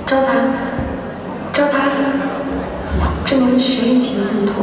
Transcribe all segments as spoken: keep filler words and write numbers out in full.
招财，招财，这名谁起的这么拖？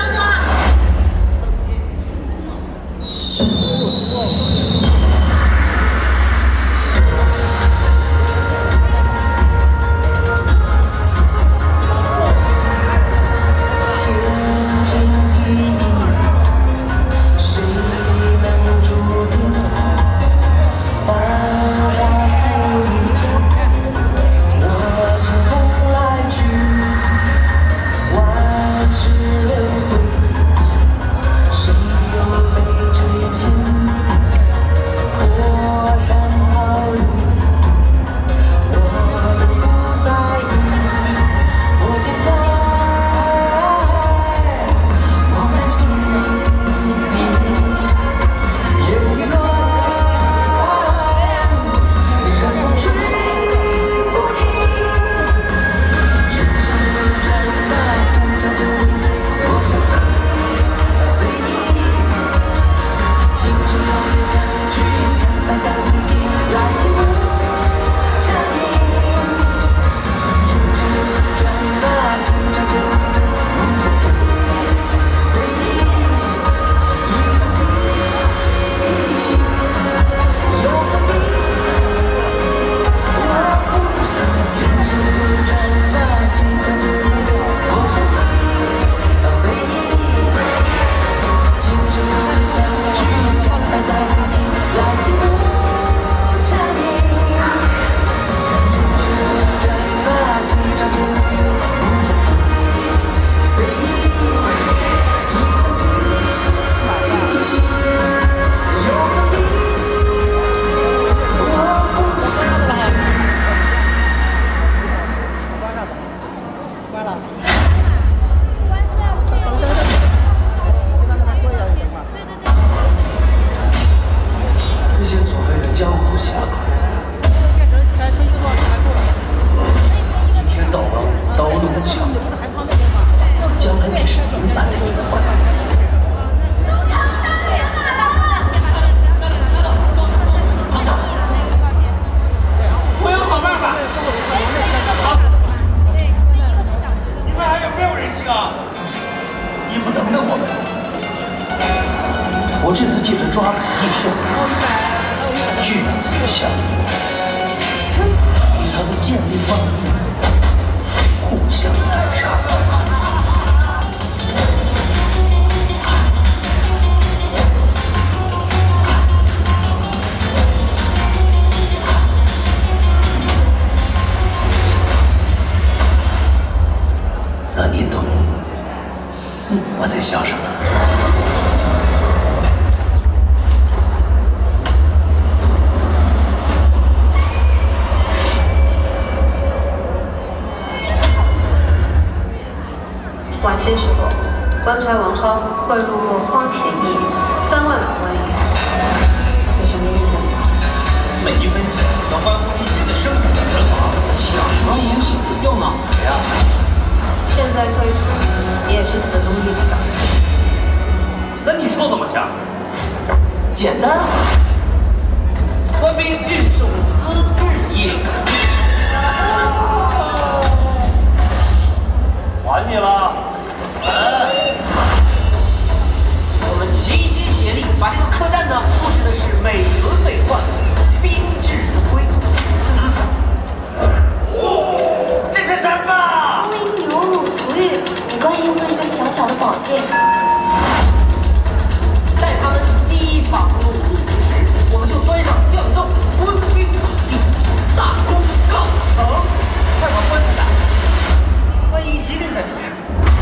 我这次借着抓捕艺术，巨资相依，与他们见利忘义，互相残杀。那你懂我在想什么？ 晚些时候，官差王超贿赂过荒田一三万两官银，有什么意见吗？ 每一分钱要关乎季军的生死存亡，抢官银是不掉脑袋呀！ 现在退出也是死东地的道理。 那你说怎么抢？ 简单啊！ 官兵运送资日夜，还你了。 我们齐心协力，把这个客栈呢布置的是美轮美奂、宾至如归。哦，这是什么？ 欢迎牛乳足浴，给观音做一个小小的保健。 待他们饥肠辘辘之时，我们就端上酱豆，官兵鼓励，大功告成。快把棺材打开，观音一定在里面。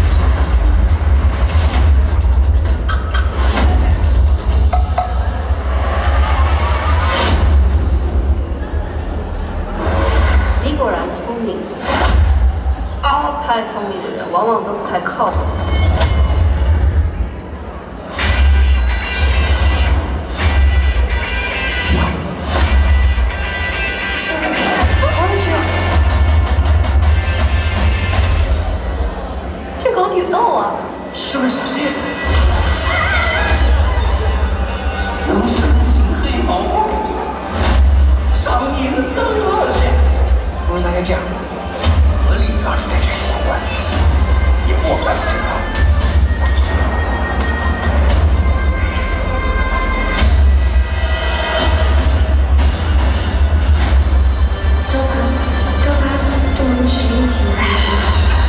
果然聪明，啊，太聪明的人往往都不太靠谱。安全，这狗挺逗啊！ 师妹小心，能生擒黑毛怪者，赏银三万两。不如大家这样。 情分多。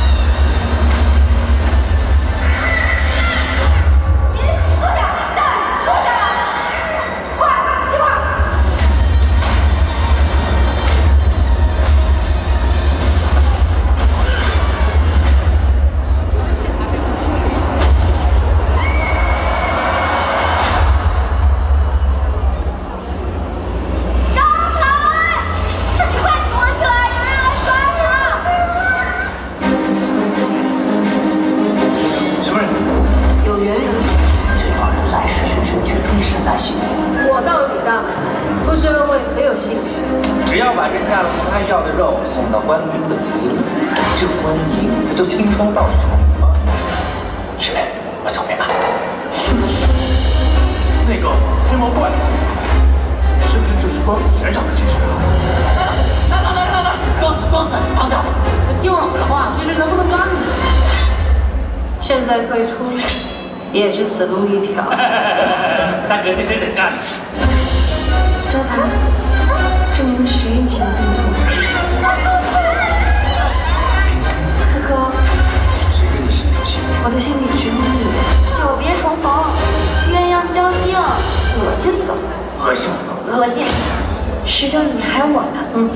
我倒比大门，不知二位可有兴趣？ 只要把这下了不该要的肉送到关宁的嘴里，这关宁不就轻松到手吗？ 师妹，我聪明吧？那个黑毛怪，是不是就是关武悬赏的这只啊？ 来来来来来，装死装死，躺下！丢了我的话，这事能不能干呢？ 现在退出也是死路一条。 大哥，这事得干。 招财，这名谁情分多？四哥， 是谁跟你是一条心？ 我的心里只有你。 久别重逢，鸳鸯交际，恶心死了， 恶心死了！ 恶心！师兄，你还有我呢。嗯。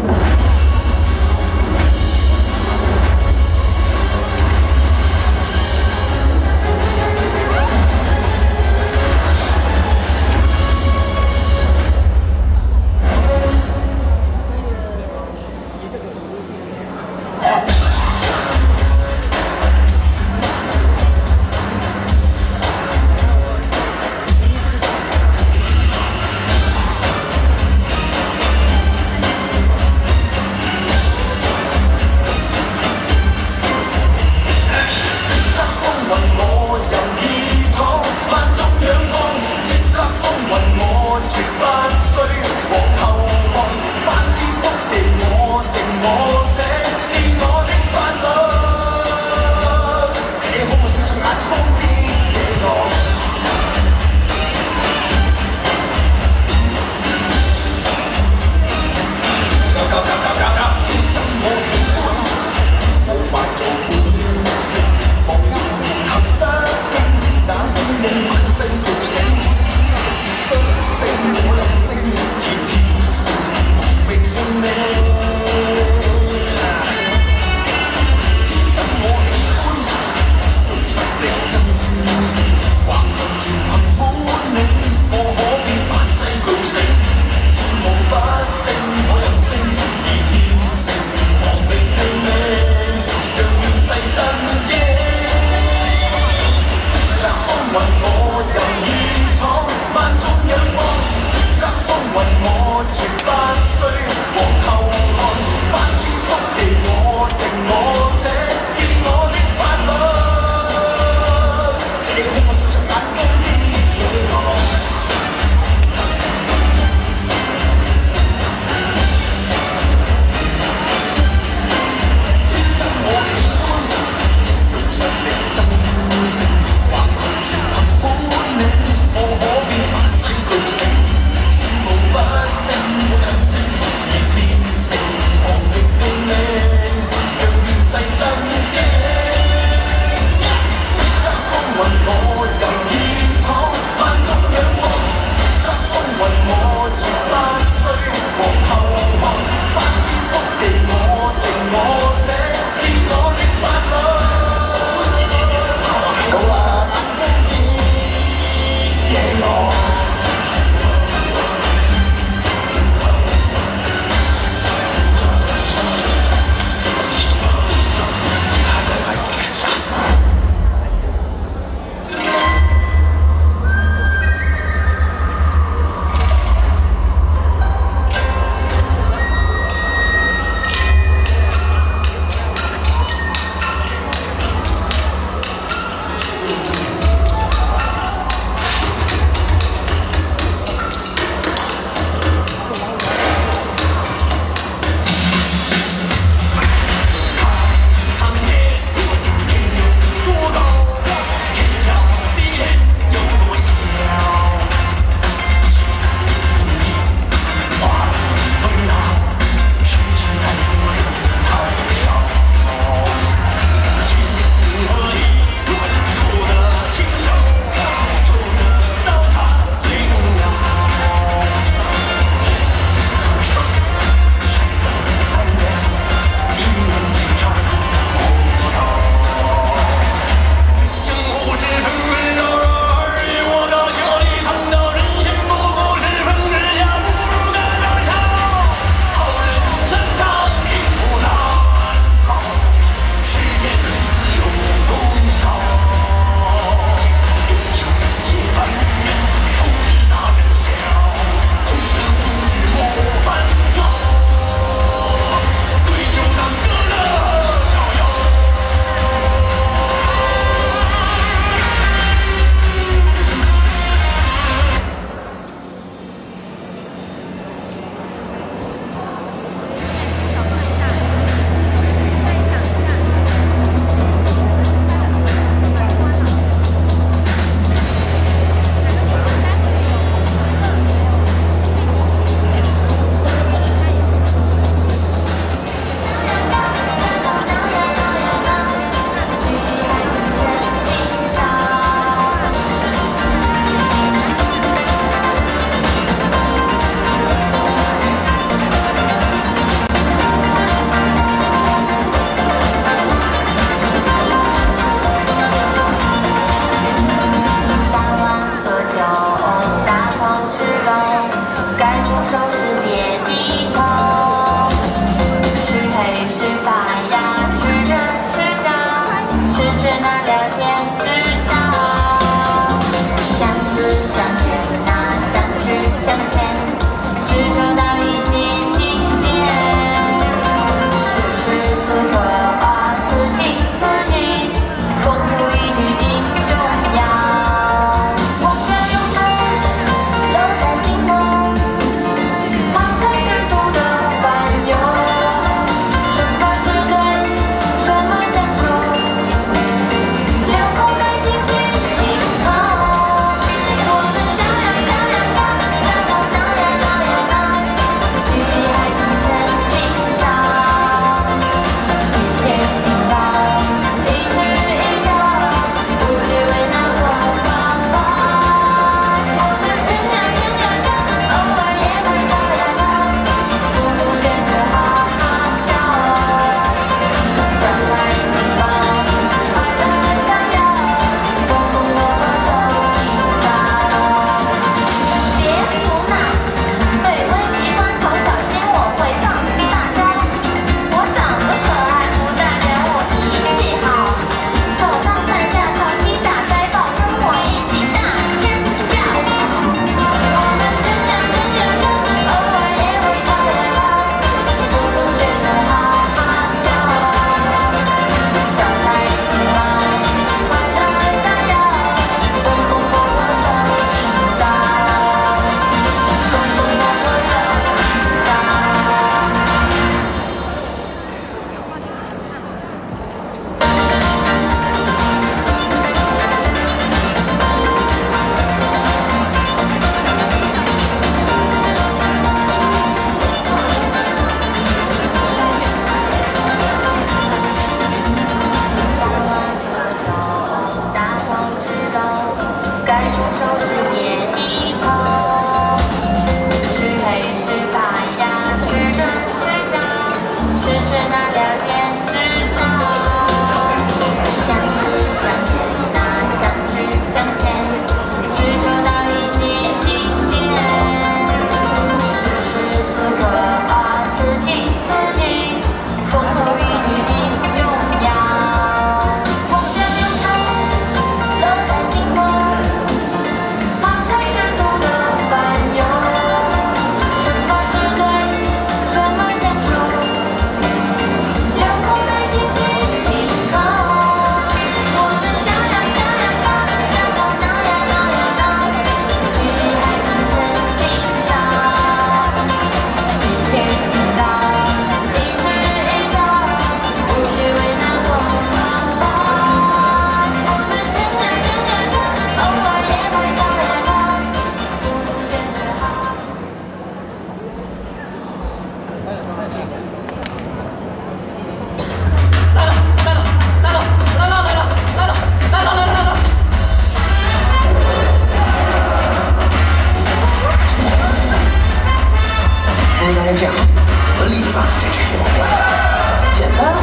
然这样，合力抓住这只黑王怪，简单。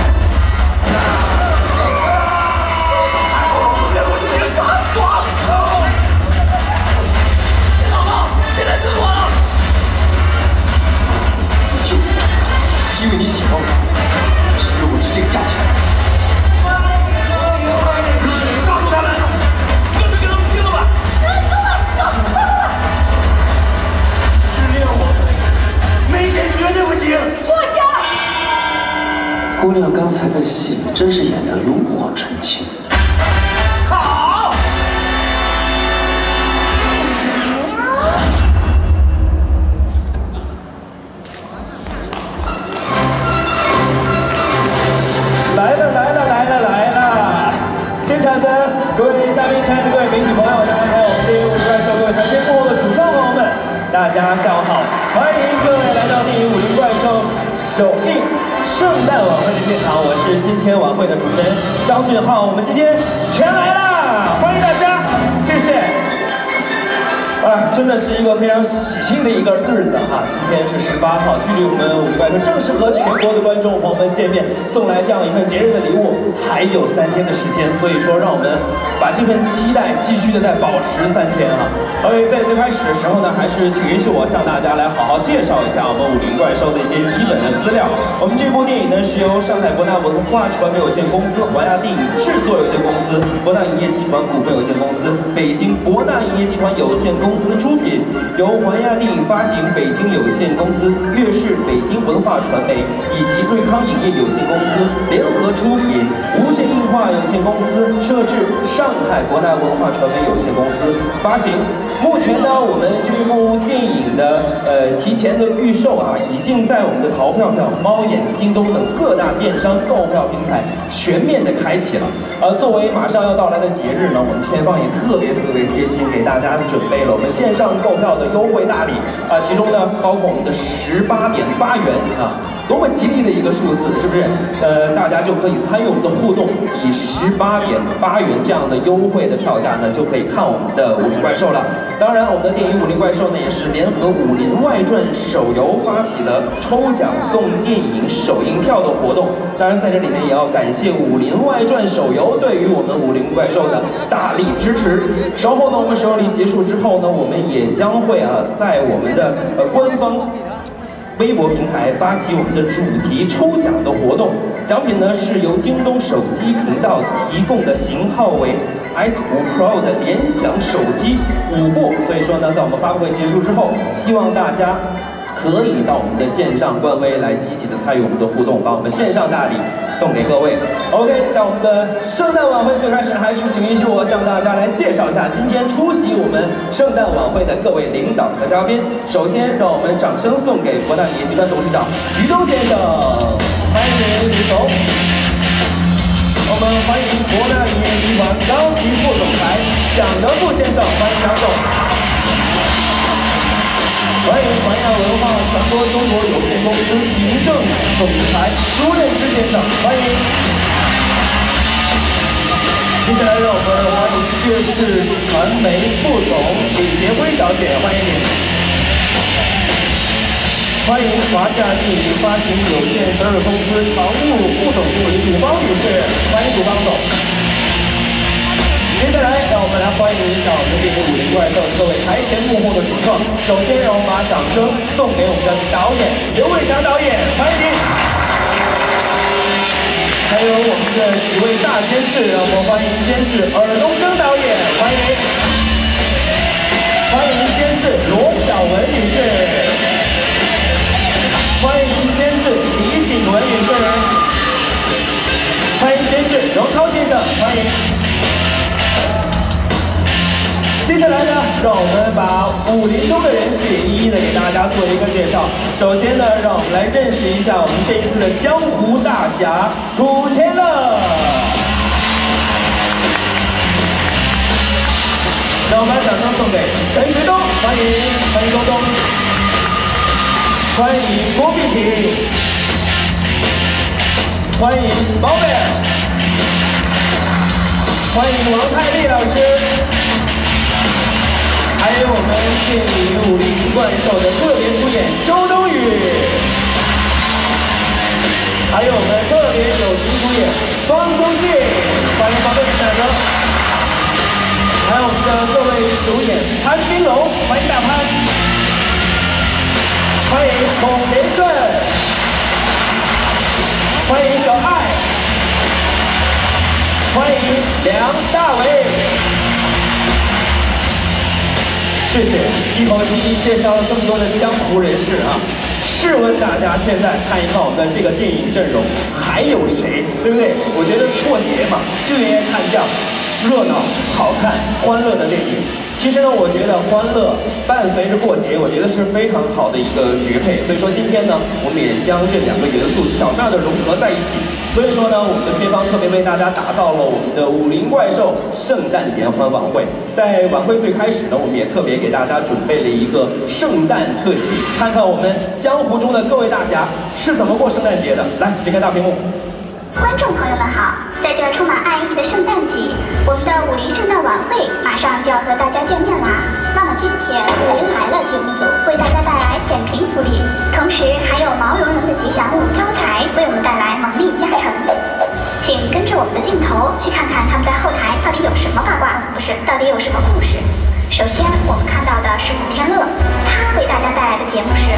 别我自己打爽！别闹了，别来追我了！就是因为你喜欢我，只有我值这个价钱。抓住他们！干脆给他们拼了吧！说了说了！是练我，没钱绝对不行！坐下。姑娘刚才的戏真是演得炉火纯青。好。 来了来了来了来了！现场的各位嘉宾、亲爱的各位媒体朋友呢，还有我们电影《武林怪兽》各位台前幕后的主创朋友们，大家下午好！欢迎各位来到电影《武林怪兽》首映圣诞晚会的现场，我是今天晚会的主持人张俊浩，我们今天全来啦，欢迎大家，谢谢。啊，真的是一个非常喜庆的一个日子哈！今天是十八号，距离我们武林怪兽正式和全国的观众朋友们见面，送来这样一份节日的礼物，还有三天的时间，所以说让我们把这份期待继续的再保持三天哈。OK，在最开始的时候呢，还是请允许我向大家来好好介绍一下我们武林怪兽的一些基本的资料。我们这部电影呢是由上海博纳文化传媒有限公司、环亚电影制作有限公司、博纳影业集团股份有限公司、北京博纳影业集团有限公司。公司出品，由环亚电影发行北京有限公司、粤视北京文化传媒以及瑞康影业有限公司联合出品，无线映画有限公司摄制，上海博纳文化传媒有限公司发行。目前呢，我们这部电影的呃提前的预售啊，已经在我们的淘票票、猫眼、京东等各大电商购票平台全面的开启了。呃，作为马上要到来的节日呢，我们片方也特别特别贴心，给大家准备了我们线上购票的优惠大礼啊、呃，其中呢包括我们的十八点八元啊。多么吉利的一个数字，是不是？呃，大家就可以参与我们的互动，以十八点八元这样的优惠的票价呢，就可以看我们的《武林怪兽》了。当然，我们的电影《武林怪兽》呢，也是联合《武林外传》手游发起的抽奖送电影首映票的活动。当然，在这里面也要感谢《武林外传》手游对于我们《武林怪兽》的大力支持。稍后呢，我们首映礼结束之后呢，我们也将会啊，在我们的呃官方微博平台发起我们的主题抽奖的活动，奖品呢是由京东手机频道提供的型号为 S 五 Pro 的联想手机五部，所以说呢，在我们发布会结束之后，希望大家可以到我们的线上官微来积极的参与我们的互动，把我们线上大礼送给各位。OK， 在我们的圣诞晚会最开始，还是请允许我向大家来介绍一下今天出席我们圣诞晚会的各位领导和嘉宾。首先，让我们掌声送给博纳影业集团董事长于东先生，欢迎您举手。我们欢迎博纳影业集团高级副总裁蒋德富先生，欢迎蒋总。欢迎环亚文化传播中国有限公司行政总裁朱任之先生，欢迎。接下来让我们欢迎粤视传媒副总李杰辉小姐，欢迎您。欢迎华夏电影发行有限责任公司常务副总经理祖芳女士，欢迎祖芳总。接下来，让我们来欢迎一下我们的电影《武林怪兽》各位台前幕后的主创。首先，让我们把掌声送给我们的导演刘伟强导演，欢迎您。还有我们的几位大监制，让我们欢迎监制尔冬升导演，欢迎。欢迎监制罗小文女士，欢迎监制李景文女士，欢迎监制荣超先生，欢迎。接下来呢，让我们把武林中的人士一一的给大家做一个介绍。首先呢，让我们来认识一下我们这一次的江湖大侠古天乐。让我们把掌声送给陈学冬，欢迎，欢迎东东，欢迎郭碧婷，欢迎毛贝尔，欢迎王太利老师。还有我们电影《武林怪兽》的特别出演周冬雨。 还有我们特别友情主演方中信，欢迎方中信大哥。还有我们的各位主演潘斌龙，欢迎大潘。欢迎孔连顺，欢迎小爱，欢迎梁大为。谢谢，一口气介绍了这么多的江湖人士啊！试问大家，现在看一看我们的这个电影阵容，还有谁？对不对？我觉得过节嘛，就应该看这样热闹、好看、欢乐的电影。其实呢，我觉得欢乐伴随着过节，我觉得是非常好的一个绝配。所以说今天呢，我们也将这两个元素巧妙的融合在一起。所以说呢，我们的片方特别为大家打造了我们的武林怪兽圣诞联欢晚会。在晚会最开始呢，我们也特别给大家准备了一个圣诞特辑，看看我们江湖中的各位大侠是怎么过圣诞节的。来，请看大屏幕。 观众朋友们好，在这充满爱意的圣诞季，我们的武林圣诞晚会马上就要和大家见面啦。那么今天武林来了节目组为大家带来舔屏福利，同时还有毛茸茸的吉祥物招财为我们带来猛力加成。请跟着我们的镜头去看看他们在后台到底有什么八卦，不是，到底有什么故事。首先我们看到的是古天乐，他为大家带来的节目是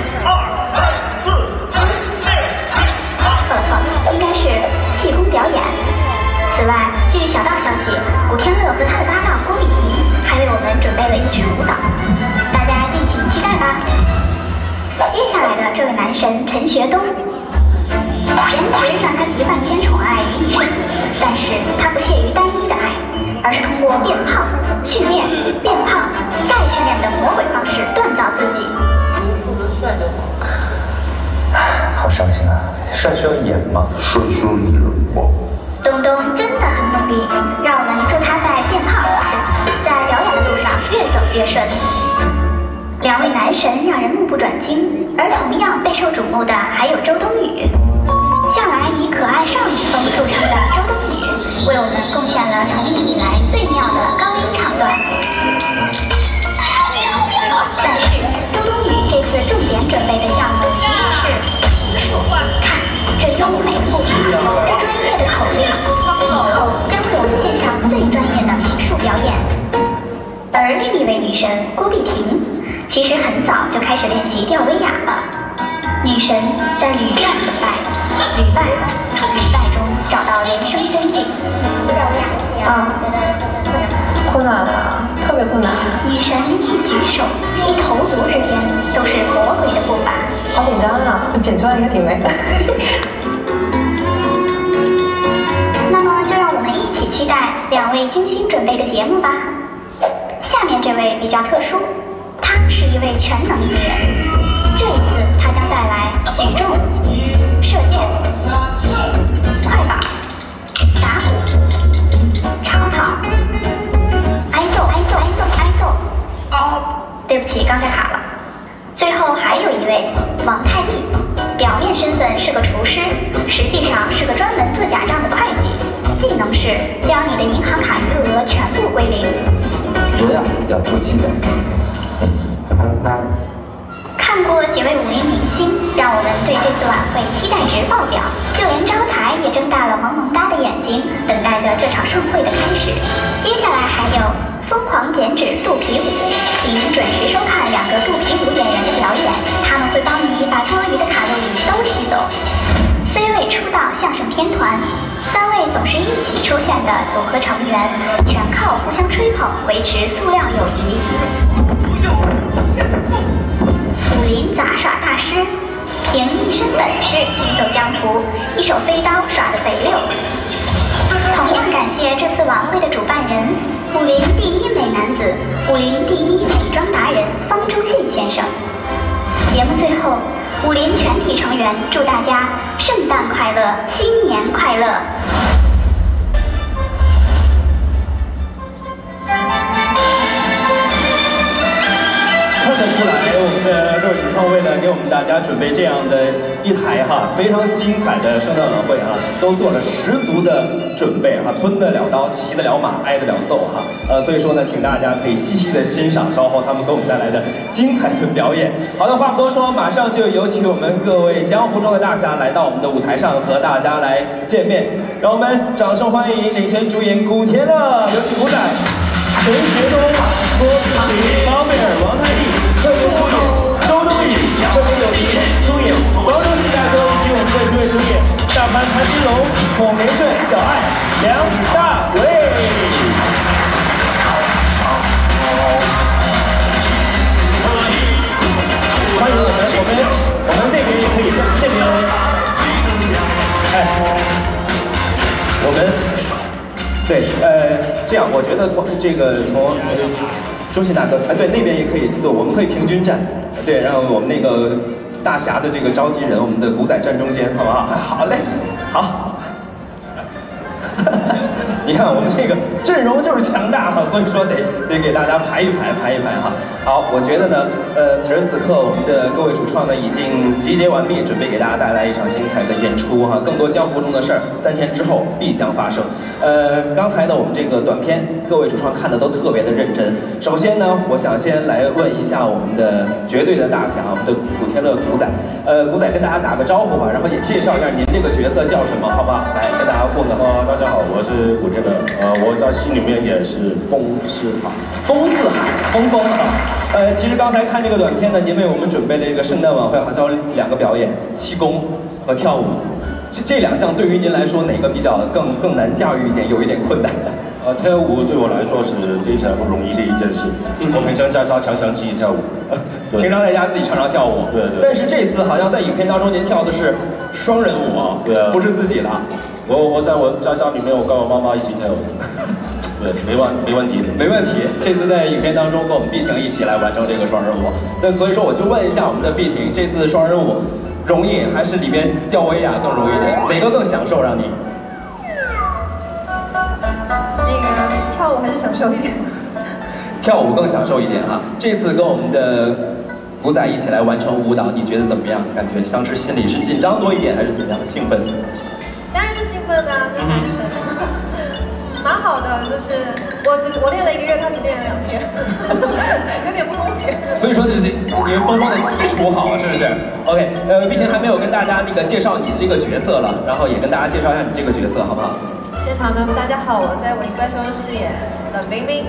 错了错了，应该是气功表演。此外，据小道消息，古天乐和他的搭档郭碧婷还为我们准备了一支舞蹈，大家敬请期待吧。接下来的这位男神陈学冬，颜值让他集万千宠爱于一身，但是他不屑于单一的爱，而是通过变胖、训练、变胖再训练的魔鬼方式锻造自己。 不能帅就好。 好伤心啊！帅需要演吗？ 帅需要演吗？ 东东真的很努力，让我们祝他在变胖不是，在表演的路上越走越顺。两位男神让人目不转睛，而同样备受瞩目的还有周冬雨。向来以可爱少女风著称的周冬雨，为我们贡献了从艺以来最妙的高音唱段。但是周冬雨这次重点准备的项目其实是骑术，看这优美的步伐，这专业的口令，以后将为我们献上最专业的骑术表演。而另一位女神郭碧婷，其实很早就开始练习吊威亚了。女神在屡战屡败，屡败从屡败中找到人生真谛。吊威亚的戏啊，我觉得就是特别困难啊，特别困难。 女神一举手一投足之间都是魔鬼的步伐， 好紧张啊！剪出来应该挺美的。 那么就让我们一起期待两位精心准备的节目吧。下面这位比较特殊，他是一位全能艺人。这一次他将带来举重、射箭、快板、打鼓、长跑、挨揍、挨揍、挨揍、挨揍。哦，对不起，刚才卡了。最后还有一位王太利，表面身份是个厨师，实际上是个专门做假账的会计，技能是将你的银行卡余额全部归零。 我呀要多期待。 看过几位武林明星，让我们对这次晚会期待值爆表，就连招财也睁大了萌萌哒的眼睛，等待着这场盛会的开始。接下来还有疯狂减脂肚皮舞，请准时收看两个肚皮舞演员的表演，他们会帮你把多余的卡路里都吸走。C 位出道相声天团，三位总是一起出现的组合成员，全靠互相吹捧维持素量友谊。武林杂耍大师，凭一身本事行走江湖，一手飞刀耍得贼溜。同样感谢这次晚会的主办人，武林第一美男子、武林第一美妆达人方中信先生。节目最后，武林全体成员祝大家圣诞快乐，新年快乐。 看得出来，我们的各位主创位呢，给我们大家准备这样的一台哈非常精彩的圣诞晚会哈，都做了十足的准备哈，吞得了刀，骑得了马，挨得了揍哈。呃，所以说呢，请大家可以细细的欣赏稍后他们给我们带来的精彩的表演。好的，话不多说，马上就有请我们各位江湖中的大侠来到我们的舞台上和大家来见面。让我们掌声欢迎领衔主演古天乐、有请古仔、陈学冬、郭麒麟、包贝尔、王太利，特别出演周冬雨，特别有力出演广州喜大哥，以及我们的诸位主演大潘、谭金龙、孔连顺、小爱、梁大为。欢迎我们，我们我们那边也可以，这边，哎，我们对，呃，这样，我觉得从这个从呃中信大哥，哎，对，那边也可以，对，我们可以平均站，对，然后我们那个大侠的这个召集人，我们的古仔站中间，好不好？好嘞，好。你看我们这个阵容就是强大哈，所以说得得给大家排一排排一排哈。好，我觉得呢，呃，此时此刻我们的各位主创呢已经集结完毕，准备给大家带来一场精彩的演出哈。更多江湖中的事儿，三天之后必将发生。呃，刚才呢我们这个短片，各位主创看的都特别的认真。首先呢，我想先来问一下我们的绝对的大侠，我们的古天乐古仔。呃，古仔跟大家打个招呼吧，然后也介绍一下您这个角色叫什么，好不好？来跟大家问个好。 大家好，我是古天乐。呃，我在戏里面演是风四海， 风四海，风风啊。呃，其实刚才看这个短片呢，您为我们准备的这个圣诞晚会好像有两个表演，气功和跳舞。这这两项对于您来说哪个比较更更难驾驭一点，有一点困难？ 呃，跳舞对我来说是非常不容易的一件事。嗯、我平常在家常常自己跳舞， 平常在家自己常常跳舞。 对对。 但是这次好像在影片当中您跳的是双人舞啊， 对啊， 不是自己的。 我我在我在家里面，我跟我妈妈一起跳舞。对，没问没问题， 没问题。这次在影片当中和我们碧婷一起来完成这个双人舞，那所以说我就问一下我们的碧婷，这次双人舞容易还是里边吊威亚更容易点？哪个更享受让你？ 那个跳舞还是享受一点。 跳舞更享受一点哈。这次跟我们的古仔一起来完成舞蹈，你觉得怎么样？感觉相知心里是紧张多一点，还是怎么样？兴奋？ 当然是兴奋的，跟男神。蛮好的，就是我只我练了一个月，他只练了两天，有点不公平。 所以说，就是因为峰峰的基础好，是不是 ？OK， 呃，毕竟还没有跟大家那个介绍你这个角色了，然后也跟大家介绍一下你这个角色，好不好？ 现场朋友们，大家好，我在《武林怪兽》饰演冷冰冰。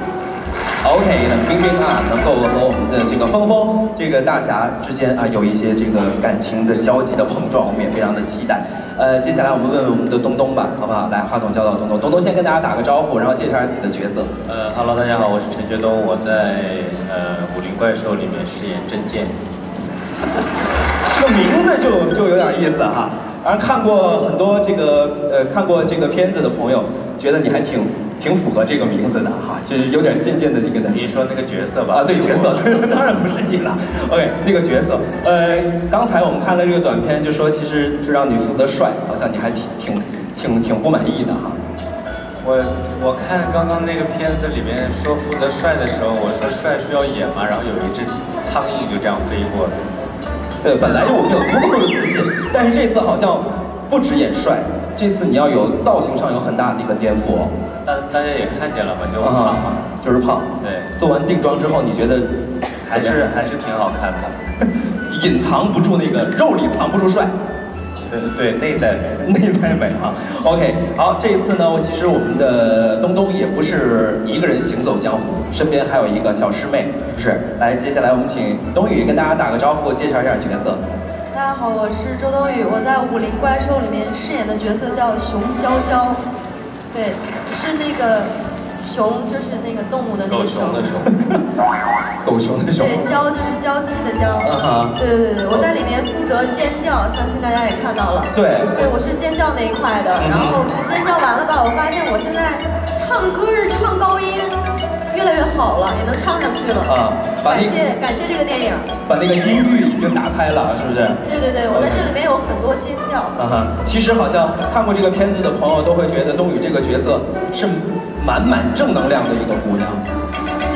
OK， 冷冰冰啊，能够和我们的这个峰峰这个大侠之间啊有一些这个感情的交集的碰撞，我们也非常的期待。呃，接下来我们问问我们的东东吧，好不好？来，话筒交到东东，东东先跟大家打个招呼，然后介绍一下自己的角色。 呃 ，Hello， 大家好，我是陈学冬，我在呃《武林怪兽》里面饰演真剑。 这个名字就就有点意思哈。当然看过很多这个呃看过这个片子的朋友，觉得你还挺挺符合这个名字的哈，就是有点渐渐的一个。 你说那个角色吧？ 啊，对角色，当然不是你了。OK， 那个角色，呃，刚才我们看了这个短片，就说其实就让你负责帅，好像你还挺挺挺挺不满意的哈。 我我看刚刚那个片子里面说负责帅的时候，我说帅需要演嘛，然后有一只苍蝇就这样飞过了。 对，本来我们有足够的自信，但是这次好像不止演帅，这次你要有造型上有很大的一个颠覆哦。 大大家也看见了嘛，就胖嘛、 啊，就是胖。 对， 做完定妆之后，你觉得还是还是挺好看的， 隐藏不住那个肉里藏不住帅。 对对，内在美， 内在美啊。OK， 好，这一次呢，其实我们的东东也不是一个人行走江湖，身边还有一个小师妹，是不是？来，接下来我们请冬雨跟大家打个招呼，介绍一下角色。 大家好，我是周冬雨，我在《武林怪兽》里面饰演的角色叫熊娇娇，对，是那个熊，就是那个动物的那个熊。 狗熊的熊。 狗熊的熊。 对，娇就是娇妻的娇。 嗯哼。 对对对，我在里面负责尖叫，相信大家也看到了。 对。 对，我是尖叫那一块的，然后就尖叫完了吧，我发现我现在唱歌是唱高音。越来越好了，也能唱上去了啊！感谢感谢这个电影， 把那个音域已经打开了，是不是？ 对对对，我在这里面有很多尖叫。 啊哈，其实好像看过这个片子的朋友都会觉得冬雨这个角色是满满正能量的一个姑娘。 对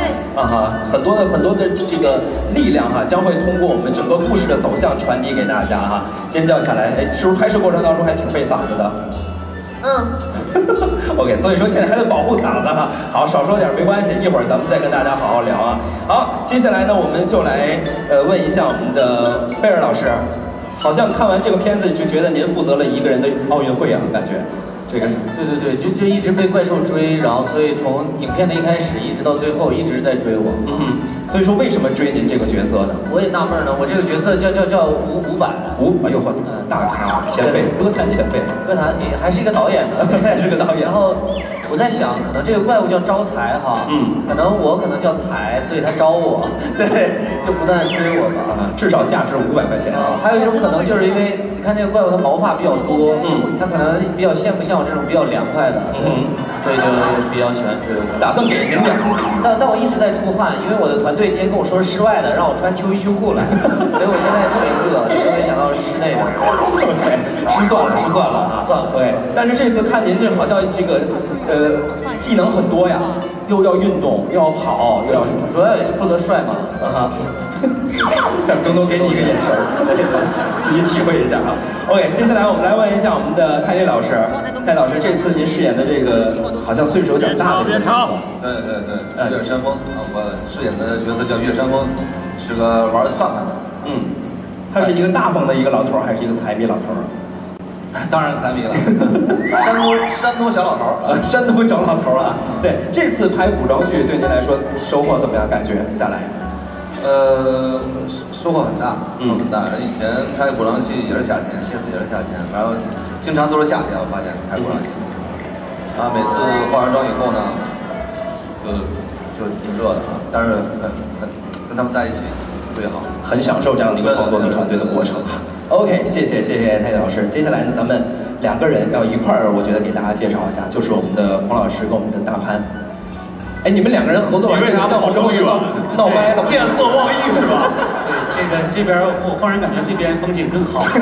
啊哈，很多的很多的这个力量哈，将会通过我们整个故事的走向传递给大家哈。尖叫下来，哎，是不是拍摄过程当中还挺费嗓子的？ 嗯。 OK， 所以说现在还在保护嗓子哈。好，少说点没关系，一会儿咱们再跟大家好好聊啊。好，接下来呢，我们就来呃问一下我们的贝尔老师，好像看完这个片子就觉得您负责了一个人的奥运会啊，感觉。这个对对对，就就一直被怪兽追，然后所以从影片的一开始一直到最后一直在追我。 嗯哼，所以说为什么追您这个角色呢？ 我也纳闷呢，我这个角色叫叫叫伍伍佰， 伍，哎呦呵，大咖前辈，歌坛前辈， 歌坛也还是一个导演呢， 还是个导演。 然后我在想，可能这个怪物叫招财哈，嗯，可能我可能叫财，所以他招我，对，就不断追我吧。 啊，至少价值五百块钱。 啊，还有一种可能就是因为你看这个怪物它毛发比较多，嗯，它可能比较羡慕像我这种比较凉快的，嗯，所以就比较喜欢追我。 打算给您点， 但但我一直在出汗，因为我的团队今天跟我说是室外的，让我穿秋衣秋裤来，所以我现在特别热，特别想到室内的。 OK， 失算了，失算了啊，算了。对，但是这次看您这好像这个呃技能很多呀，又要运动，又要跑，又要主要也是负责帅嘛， 啊哈。让东东给你一个眼神，自己体会一下啊。OK， 接下来我们来问一下我们的泰利老师，泰老师，这次您饰演的这个好像岁数有点大的。 别吵！对对对，岳山峰啊，我饰演的角色叫岳山峰，是个玩算盘的。 嗯，他是一个大方的一个老头，还是一个财迷老头？ 当然财迷了，山东山东小老头啊，山东小老头啊。对，这次拍古装剧对您来说收获怎么样？感觉下来？ 呃，收获很大，收获很大。人以前拍古装剧也是夏天，这次也是夏天，然后经常都是夏天。我发现拍古装剧，啊，每次化完妆以后呢，就就挺热的啊，但是很很跟他们在一起特别好， 很享受这样的一个创作的团队的过程。OK， 谢谢谢谢泰老师。接下来呢，咱们两个人要一块儿，我觉得给大家介绍一下，就是我们的孔老师跟我们的大潘。哎，你们两个人合作完这个项目之后又闹掰了， 见色忘义是吧？ 对，这个这边我忽然感觉这边风景更好。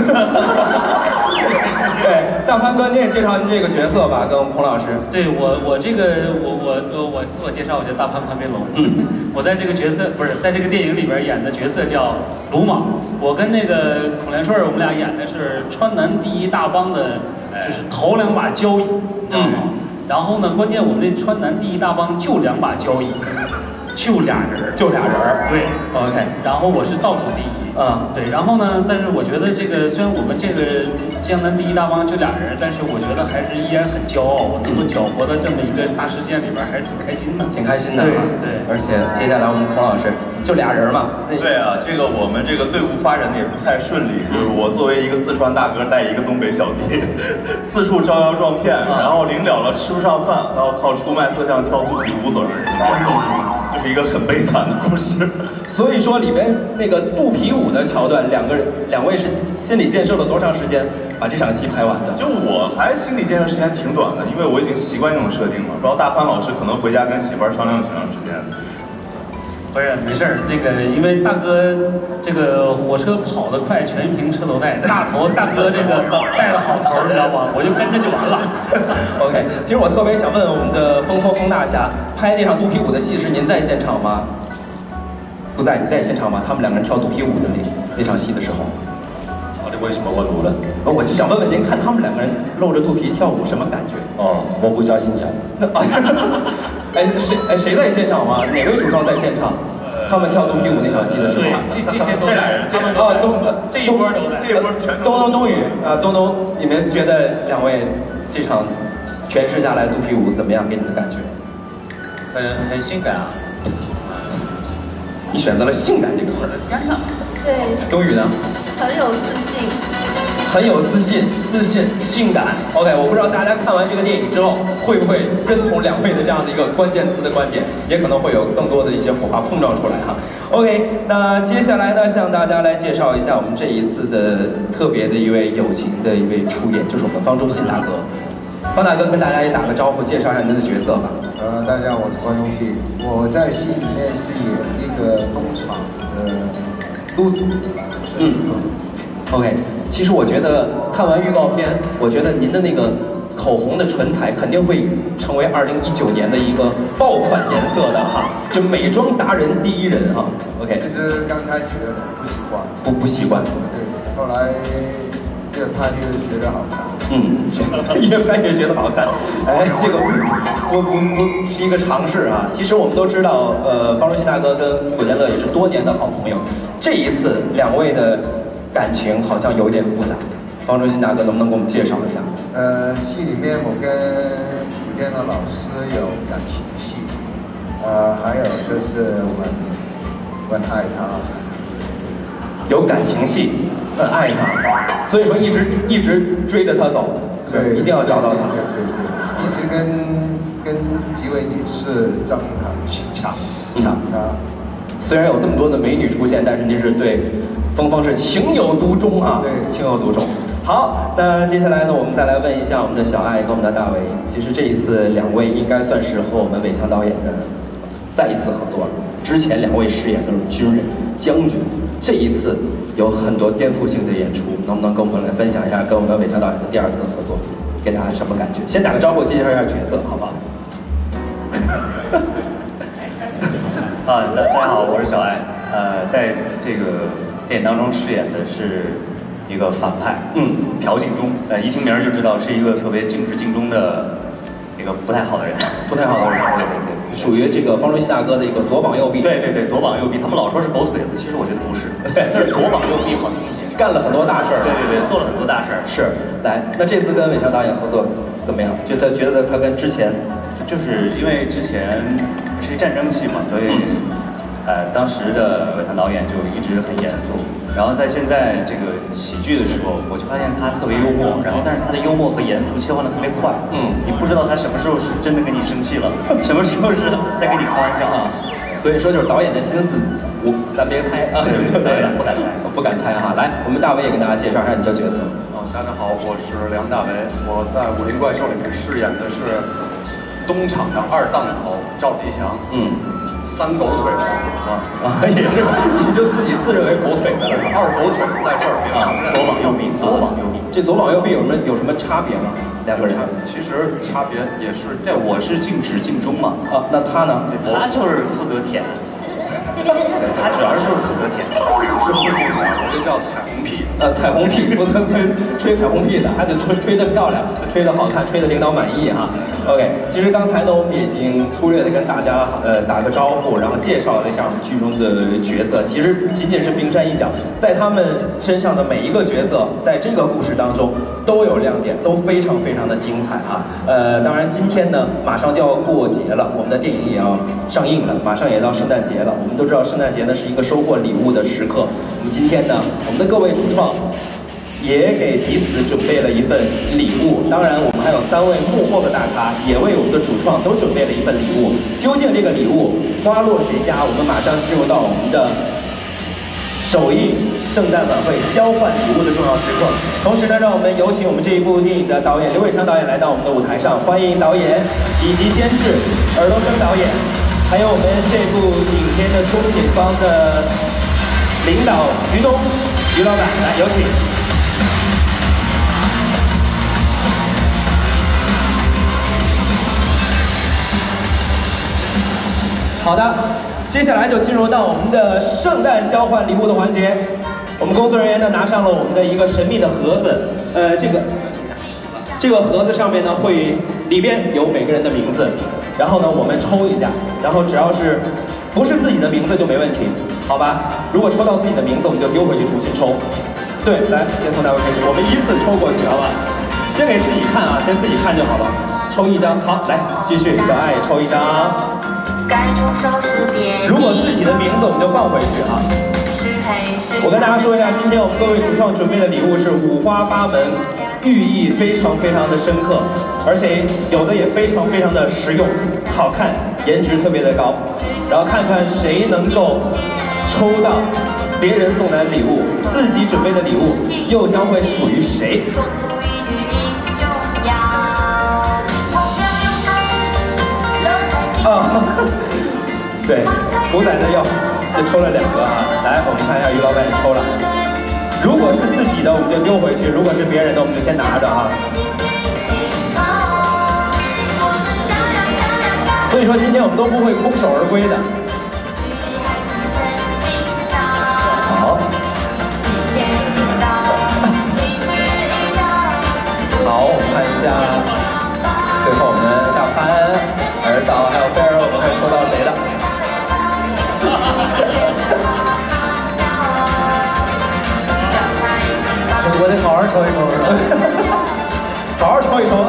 对，大潘哥，你也介绍您这个角色吧，跟孔老师。 对我，我这个我我我自我介绍，我叫大潘潘飞龙。嗯，我在这个角色不是在这个电影里边演的角色叫鲁莽。我跟那个孔连顺，我们俩演的是川南第一大帮的，就是头两把交椅，你知道吗？然后呢，关键我们这川南第一大帮就两把交椅，就俩人， 就俩人。 对 ，OK。 然后我是倒数第一。 嗯， 对。然后呢，但是我觉得这个虽然我们这个江南第一大帮就俩人，但是我觉得还是依然很骄傲，我能够搅和到这么一个大事件里边，还是挺开心的。 挺开心的。 对对。而且接下来我们孔老师就俩人嘛。 对啊，这个我们这个队伍发展的也不太顺利，就是我作为一个四川大哥带一个东北小弟，四处招摇撞骗，然后临了了吃不上饭，然后靠出卖色相跳肚皮舞走让人战斗，就是一个很悲惨的故事。 所以说里面那个肚皮舞的桥段，两个人两位是心理建设了多长时间把这场戏拍完的？ 就我还心理建设时间挺短的，因为我已经习惯这种设定了。不知道大潘老师可能回家跟媳妇儿商量挺长时间。 不是，没事儿，这个因为大哥这个火车跑得快，全凭车头带，大头大哥这个带了好头，你知道吗？我就跟着就完了。 OK， 其实我特别想问我们的峰峰峰大侠，拍那场肚皮舞的戏是您在现场吗？不在，你在现场吗？他们两个人跳肚皮舞的那那场戏的时候。 哦，你为什么问我呢？ 哦，我就想问问您，看他们两个人露着肚皮跳舞什么感觉？ 哦，蘑菇加心想。 哎，谁哎谁在现场吗？哪位主创在现场？他们跳肚皮舞那场戏的时候， 这这些都在，他们啊东这一波都在， 这一波全东东东宇啊东东，你们觉得两位这场诠释下来肚皮舞怎么样？给你的感觉？ 很很性感啊！ 你选择了性感这个词儿， 对。 东宇呢？ 很有自信。 很有自信，自信，性感。OK， 我不知道大家看完这个电影之后，会不会认同两位的这样的一个关键词的观点，也可能会有更多的一些火花碰撞出来哈。OK， 那接下来呢，向大家来介绍一下我们这一次的特别的一位友情的一位出演，就是我们方中信大哥。方大哥跟大家也打个招呼，介绍一下您的角色吧。 呃，大家好，我是方中信，我在戏里面是演一个工厂的督主。嗯。 OK， 其实我觉得看完预告片，我觉得您的那个口红的唇彩肯定会成为二零一九年的一个爆款颜色的哈，就美妆达人第一人哈。OK。 其实刚开始不习惯， 不不习惯。 对，后来越拍越觉得好看。 嗯，越拍越觉得好看。哎，这个不不不是一个尝试啊。其实我们都知道，呃，方中信大哥跟古天乐也是多年的好朋友。这一次两位的感情好像有一点复杂。方中信大哥能不能给我们介绍一下？ 呃，戏里面我跟古天乐老师有感情戏，呃，还有就是我很爱他， 有感情戏，很爱他，所以说一直一直追着他走，对，一定要找到他。 对对对，一直跟跟几位女士争他去抢抢他。 虽然有这么多的美女出现，但是您是对峰峰是情有独钟啊，对，情有独钟。好，那接下来呢，我们再来问一下我们的小爱跟我们的大为。其实这一次两位应该算是和我们伟强导演的再一次合作了。之前两位饰演的是军人、将军，这一次有很多颠覆性的演出，能不能跟我们来分享一下跟我们伟强导演的第二次合作，给大家什么感觉？先打个招呼，介绍一下角色，好不好？ 啊，大大家好，我是小爱。呃，在这个电影当中饰演的是一个反派，嗯，朴敬忠。呃，一听名儿就知道是一个特别尽职尽忠的一个不太好的人， 不太好的人，对对对，属于这个方中信大哥的一个左膀右臂。 对对对，左膀右臂。他们老说是狗腿子，其实我觉得不是，是左膀右臂好听一些。 干了很多大事儿。 对对对，做了很多大事儿。 是，来，那这次跟伟强导演合作怎么样？就他觉得他跟之前， 就是因为之前是战争戏嘛，所以。嗯呃，当时的伟强导演就一直很严肃，然后在现在这个喜剧的时候，我就发现他特别幽默，然后但是他的幽默和严肃切换的特别快，嗯，你不知道他什么时候是真的跟你生气了，什么时候是在跟你开玩笑啊。 所以说就是导演的心思，我咱别猜啊，对对对， 不敢猜， 不敢猜哈。来，我们大为也跟大家介绍一下你的角色。 啊，大家好，我是梁大为，我在《武林怪兽》里面饰演的是东厂的二档口赵吉强，嗯。三狗腿啊啊，也是，你就自己自认为狗腿子了， 二狗腿在这儿并承认。 左膀右臂，左膀右臂。 这左膀右臂有什么有什么差别吗？两个人？ 其实差别也是， 对，我是尽职尽忠嘛。 啊，那他呢？ 他就是负责舔。他主要是就是负责舔， 是负责舔，我这叫彩虹屁。 呃，彩虹屁，负责吹吹彩虹屁的，还得吹吹得漂亮，吹得好看，吹得领导满意哈。OK， 其实刚才呢，我们已经粗略的跟大家呃打个招呼，然后介绍了一下我们剧中的角色。其实仅仅是冰山一角，在他们身上的每一个角色，在这个故事当中都有亮点，都非常非常的精彩啊。呃，当然今天呢，马上就要过节了，我们的电影也要上映了，马上也到圣诞节了。我们都知道圣诞节呢是一个收获礼物的时刻。我们今天呢，我们的各位主创也给彼此准备了一份礼物，当然我们还有三位幕后的大咖也为我们的主创都准备了一份礼物。究竟这个礼物花落谁家？我们马上进入到我们的首映圣诞晚会交换礼物的重要时刻。同时呢，让我们有请我们这一部电影的导演刘伟强导演来到我们的舞台上，欢迎导演以及监制尔冬升导演，还有我们这部影片的出品方的领导于东于老板，来有请。好的，接下来就进入到我们的圣诞交换礼物的环节。我们工作人员呢拿上了我们的一个神秘的盒子，呃，这个这个盒子上面呢会里边有每个人的名字，然后呢我们抽一下，然后只要是不是自己的名字就没问题，好吧？如果抽到自己的名字，我们就丢回去重新抽。对，来，先从大卫开始，我们依次抽过去，好吧？先给自己看啊，先自己看就好了。抽一张，好，来继续，小爱也抽一张。如果自己的名字我们就放回去哈。我跟大家说一下，今天我们各位主创准备的礼物是五花八门，寓意非常非常的深刻，而且有的也非常非常的实用、好看，颜值特别的高。然后看看谁能够抽到别人送来的礼物，自己准备的礼物又将会属于谁？啊，对，狗仔的要就抽了两个啊。来，我们看一下于老板也抽了。如果是自己的，我们就丢回去；如果是别人的，我们就先拿着哈。 以说今天我们都不会空手而归的。好。好，我们看一下，最后我们大潘、尔导还有菲儿，我们会抽到谁的？ 我得好好抽一抽，是吧？ 好好抽一抽。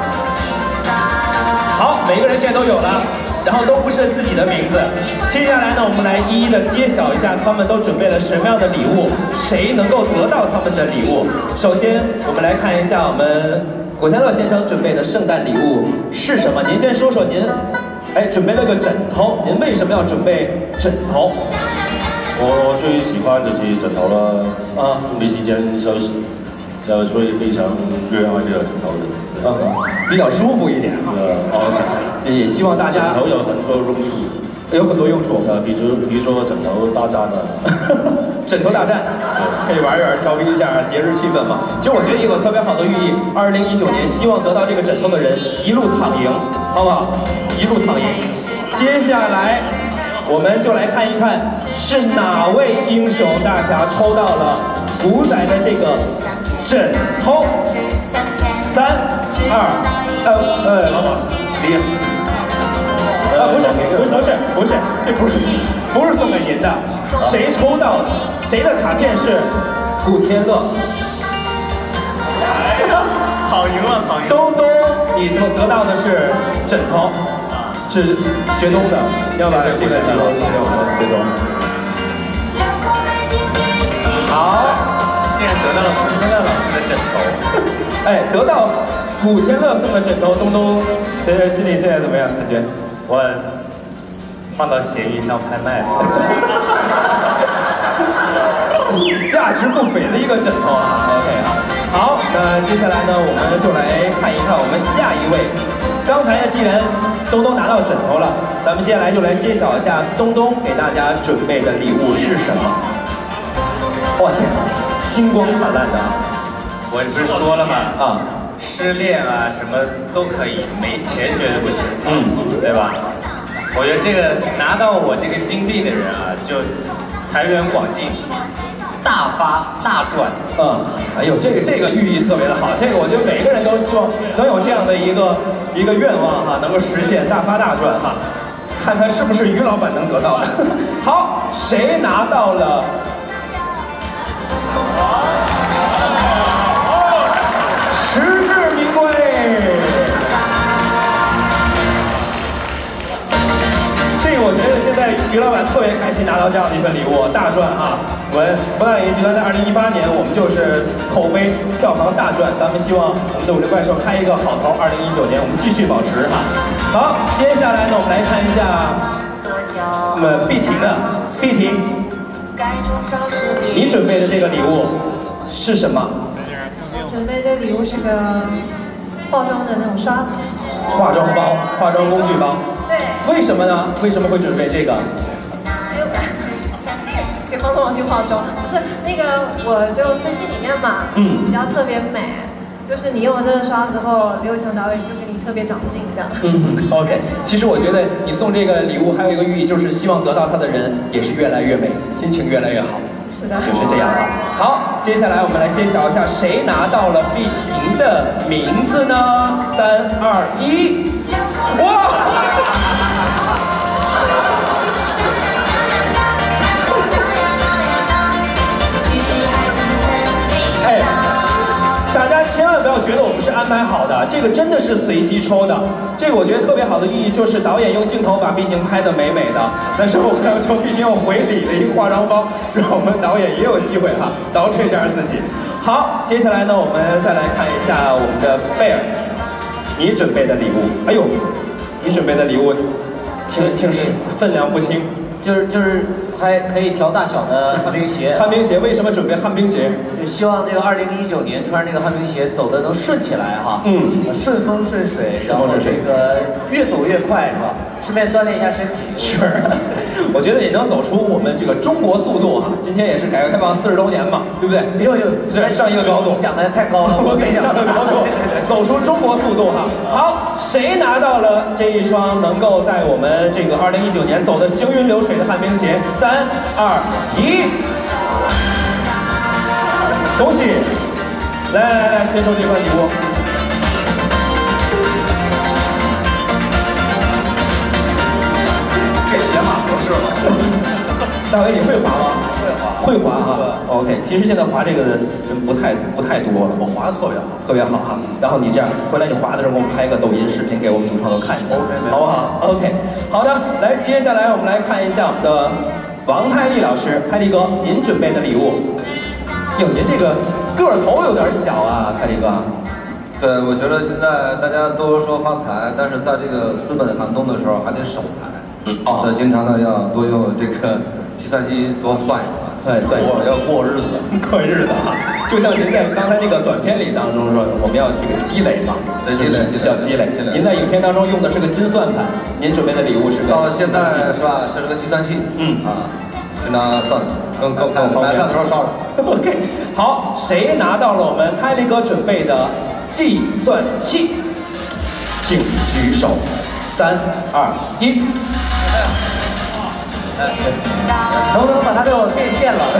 好，每个人现在都有了，然后都不是自己的名字。接下来呢，我们来一一的揭晓一下，他们都准备了什么样的礼物，谁能够得到他们的礼物。首先，我们来看一下我们古天乐先生准备的圣诞礼物是什么？您先说说您，哎，准备了个枕头，您为什么要准备枕头？ 我最喜欢就是枕头了，啊，没时间休息，就所以非常热爱这个枕头的， 啊，比较舒服一点哈。 呃 ，OK， 也希望大家枕头有很多用处， 有很多用处， 呃，比如比如说枕头大战的， 枕头大战，可以玩一玩，调皮一下节日气氛嘛。其实我觉得也有特别好的寓意，二零一九年希望得到这个枕头的人一路躺赢，好不好？一路躺赢。接下来。我们就来看一看是哪位英雄大侠抽到了古仔的这个枕头。三二呃呃，老板，李，啊不是不是不是不是，这不是不是送给您的，谁抽到的？谁的卡片是古天乐？ 哎呀，躺赢了，躺赢了。 东东，你所得到的是枕头。是学东的，要把这个礼物送给我们学东。好， 竟然得到了古天乐老师的枕头。 哎，得到古天乐送的枕头，东东现在心里现在怎么样？感觉？ 我放到闲鱼上拍卖了。 价值不菲的一个枕头啊 ！OK 啊，好，那接下来呢，我们就来看一看我们下一位。刚才呢，既然东东拿到枕头了，咱们接下来就来揭晓一下东东给大家准备的礼物是什么。哇天，金光灿烂的！ 我不是说了吗？ 啊， 失恋啊，什么都可以，没钱绝对不行，嗯，对吧？我觉得这个拿到我这个金币的人啊，就财源广进。大发大赚， 嗯，哎呦，这个这个寓意特别的好，这个我觉得每个人都希望能有这样的一个一个愿望哈，能够实现大发大赚哈，看看是不是于老板能得到的。好，谁拿到了？实至名归。这个我觉得现在于老板特别开心拿到这样的一份礼物，大赚啊！我们博大影业集团在二零一八年，我们就是口碑票房大赚，咱们希望我们的武林怪兽开一个好头，二零一九年我们继续保持哈。好，接下来呢，我们来看一下我们碧婷的碧婷，你准备的这个礼物是什么？ 我准备这礼物是个化妆的那种刷子。 化妆包，化妆工具包。 对。 为什么呢？为什么会准备这个？ 给方总去化妆，不是那个，我就在戏里面嘛，嗯，比较特别美，就是你用了这个刷子后，刘强导演就给你特别长进这样。 嗯 ，OK。其实我觉得你送这个礼物还有一个寓意，就是希望得到它的人也是越来越美，心情越来越好。 是的， 就是这样啊。好，接下来我们来揭晓一下谁拿到了碧婷的名字呢？三二一，哇！哎，大家千万不要觉得我们是安排好的，这个真的是随机抽的。这个我觉得特别好的寓意就是导演用镜头把碧婷拍得美美的，但是我要求碧婷用回礼的一个化妆包，让我们导演也有机会哈，捯饬一下自己。好，接下来呢，我们再来看一下我们的贝尔，你准备的礼物。哎呦，你准备的礼物挺挺是分量不轻。 就是就是还可以调大小的旱冰鞋。 旱冰鞋为什么准备旱冰鞋？ 希望这个二零一九年穿着这个旱冰鞋走的能顺起来哈。嗯，顺风顺水，然后这个越走越快是吧？顺便锻炼一下身体。 是。 我觉得也能走出我们这个中国速度哈。今天也是改革开放四十周年嘛，对不对？ 呦呦， 是上一个高度， 讲的太高了， 我给你上个高度，走出中国速度哈。好，谁拿到了这一双能够在我们这个二零一九年走的行云流水的旱冰鞋？三二一，恭喜！来来来来，接受这份礼物。 这鞋码合适吗？ 大伟，你会滑吗？ 会滑， 会滑啊。OK， 其实现在滑这个的人不太不太多了。 我滑的特别好， 特别好哈。然后你这样回来，你滑的时候给我们拍个抖音视频，给我们主创都看一下 ，OK， 好不好 ？OK， 好的。来，接下来我们来看一下我们的王泰利老师，泰利哥，您准备的礼物。哟，您这个个头有点小啊，泰利哥。 对，我觉得现在大家都说发财，但是在这个资本寒冬的时候还得守财。嗯哦。所以经常呢要多用这个计算机多算一算。 对，算一算。 要过日子。 过日子哈。就像您在刚才那个短片里当中说，我们要这个积累嘛。 对，积累， 叫积累。您在影片当中用的是个金算盘，您准备的礼物是个。 到现在是吧？是个计算器。嗯啊。跟他算的，更更更方便。买菜的时候烧着。 OK， 好，谁拿到了我们泰利哥准备的计算器？请举手。三二一。 能不能把它给我变现了？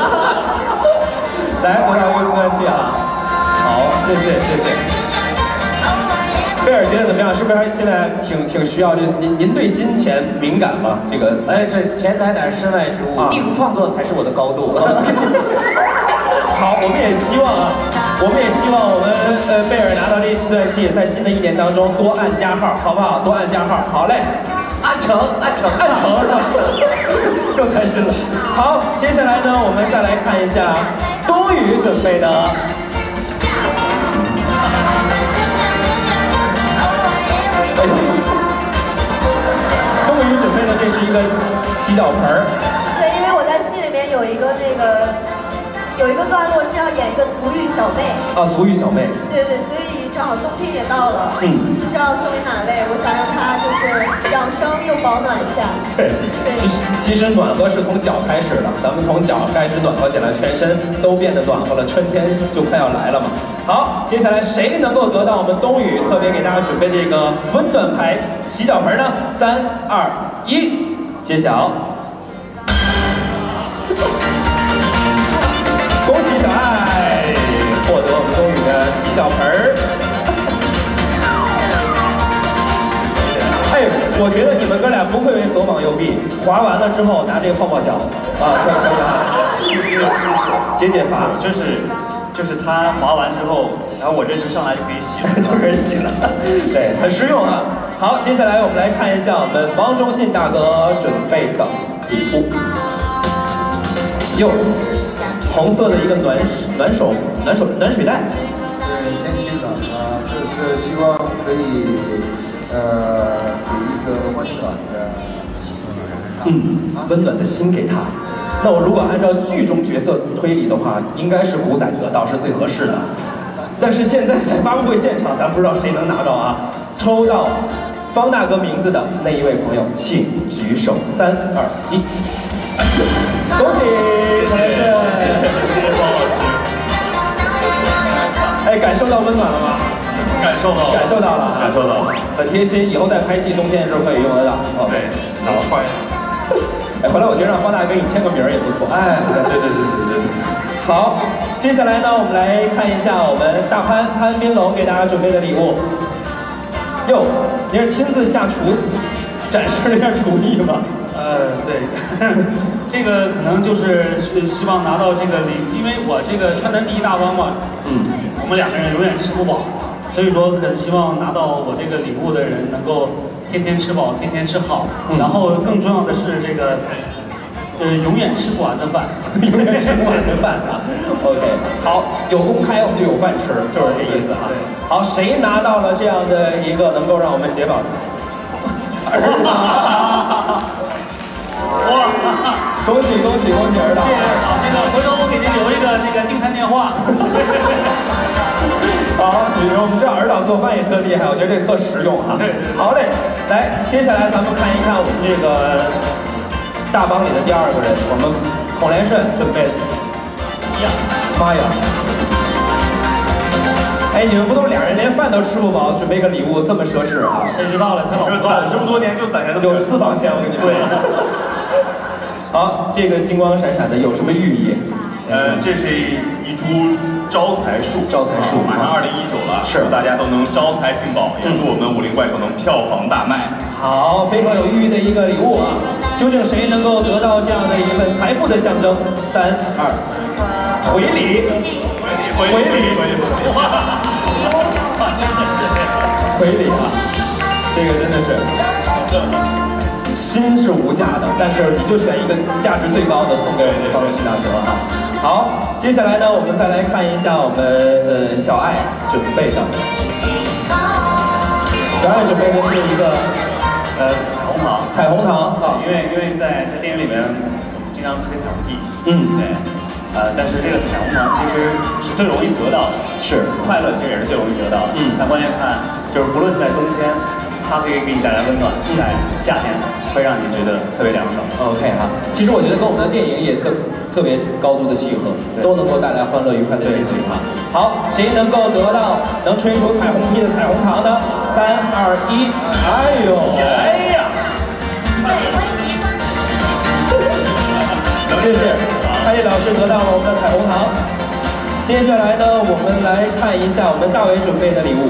来，得到一个计算器啊！好，谢谢谢谢。贝尔觉得怎么样？是不是现在挺挺需要这？您您对金钱敏感吗？这个哎，这钱财乃身外之物，艺术创作才是我的高度。 好，我们也希望啊，我们也希望我们呃贝尔拿到这计算器，在新的一年当中多按加号，好不好？多按加号，好嘞。 按成，按成， 按成是吧？又开心了。好，接下来呢，我们再来看一下冬雨准备的。冬雨准备的这是一个洗脚盆儿。 对，因为我在戏里面有一个那个有一个段落是要演一个足浴小妹。 啊，足浴小妹。 对对，所以正好冬天也到了，嗯，不知道送给哪位？我想让她就是养生又保暖一下。 对，其实其实暖和是从脚开始的，咱们从脚开始暖和起来，全身都变得暖和了，春天就快要来了嘛。好，接下来谁能够得到我们冬雨特别给大家准备这个温暖牌洗脚盆呢？三二一，揭晓。恭喜小爱获得我们冬雨的洗脚盆儿。哎，我觉得你们哥俩不愧为左膀右臂，滑完了之后拿这个泡泡脚啊，可以可以啊， 是是是是， 解解乏， 就是。就是他滑完之后，然后我这就上来就可以洗了， 就可以洗了，对，很实用啊。好，接下来我们来看一下我们王忠信大哥准备的礼物。哟，红色的一个暖暖手暖手暖水袋。 对，天气冷啊，就是希望可以呃给一个温暖的心。 嗯，温暖的心给他。那我如果按照剧中角色推理的话，应该是古仔得到是最合适的。但是现在在发布会现场，咱不知道谁能拿到啊！抽到方大哥名字的那一位朋友，请举手。三二一，恭喜同学们！方老师，哎，感受到温暖了吗？ 感受到了， 感受到了， 感受到了， 很贴心，以后在拍戏冬天的时候可以用得到。 对，能穿。 哎，回来我觉得让方大哥给你签个名儿也不错。 哎，对对对对对。 好，接下来呢，我们来看一下我们大潘潘斌龙给大家准备的礼物。哟，您是亲自下厨展示了一下厨艺吗？ 呃，对，这个可能就是是希望拿到这个礼，因为我这个川南第一大汪嘛，嗯，我们两个人永远吃不饱，所以说很希望拿到我这个礼物的人能够天天吃饱，天天吃好，嗯、然后更重要的是这个，呃，永远吃不完的饭， 永远吃不完的饭啊。OK， 好，有公开我们就有饭吃，就是这意思啊。好，谁拿到了这样的一个能够让我们解饱的？ 哇！ 恭喜恭喜恭喜儿导！ 谢谢儿导，那个回头我给您留一个那个订餐电话。 好，我们这儿导做饭也特厉害，我觉得这特实用啊。好嘞，来，接下来咱们看一看我们这个大帮里的第二个人，我们孔连顺准备。妈呀！哎，你们不都俩人连饭都吃不饱，准备个礼物这么奢侈啊？ 谁知道了？他老是攒这么多年就攒下有私房钱，我跟你说。好，这个金光闪闪的有什么寓意？ 呃，这是一株招财树， 招财树马上二零一九了， 是大家都能招财进宝，也祝我们武林怪兽能票房大卖。 好，非常有寓意的一个礼物啊！究竟谁能够得到这样的一份财富的象征？三二，回礼，回礼，回礼，回礼啊！这个真的是。心是无价的，但是你就选一个价值最高的送给我们方新大哥哈。好，接下来呢，我们再来看一下我们呃小爱准备的，小爱准备的是一个呃彩虹糖， 彩虹糖啊， 因为因为在在电影里面经常吹彩虹屁， 嗯， 对，呃，但是这个彩虹糖其实是最容易得到的， 是快乐其实也是最容易得到的，嗯，但关键看就是不论在冬天。它可以给你带来温暖，在夏天会让你觉得特别凉爽。 OK 哈，其实我觉得跟我们的电影也特特别高度的契合，都能够带来欢乐愉快的心情哈。好，谁能够得到能吹出彩虹屁的彩虹糖呢？三二一，哎呦，哎呀！谢谢，开业老师得到了我们的彩虹糖。接下来呢，我们来看一下我们大伟准备的礼物。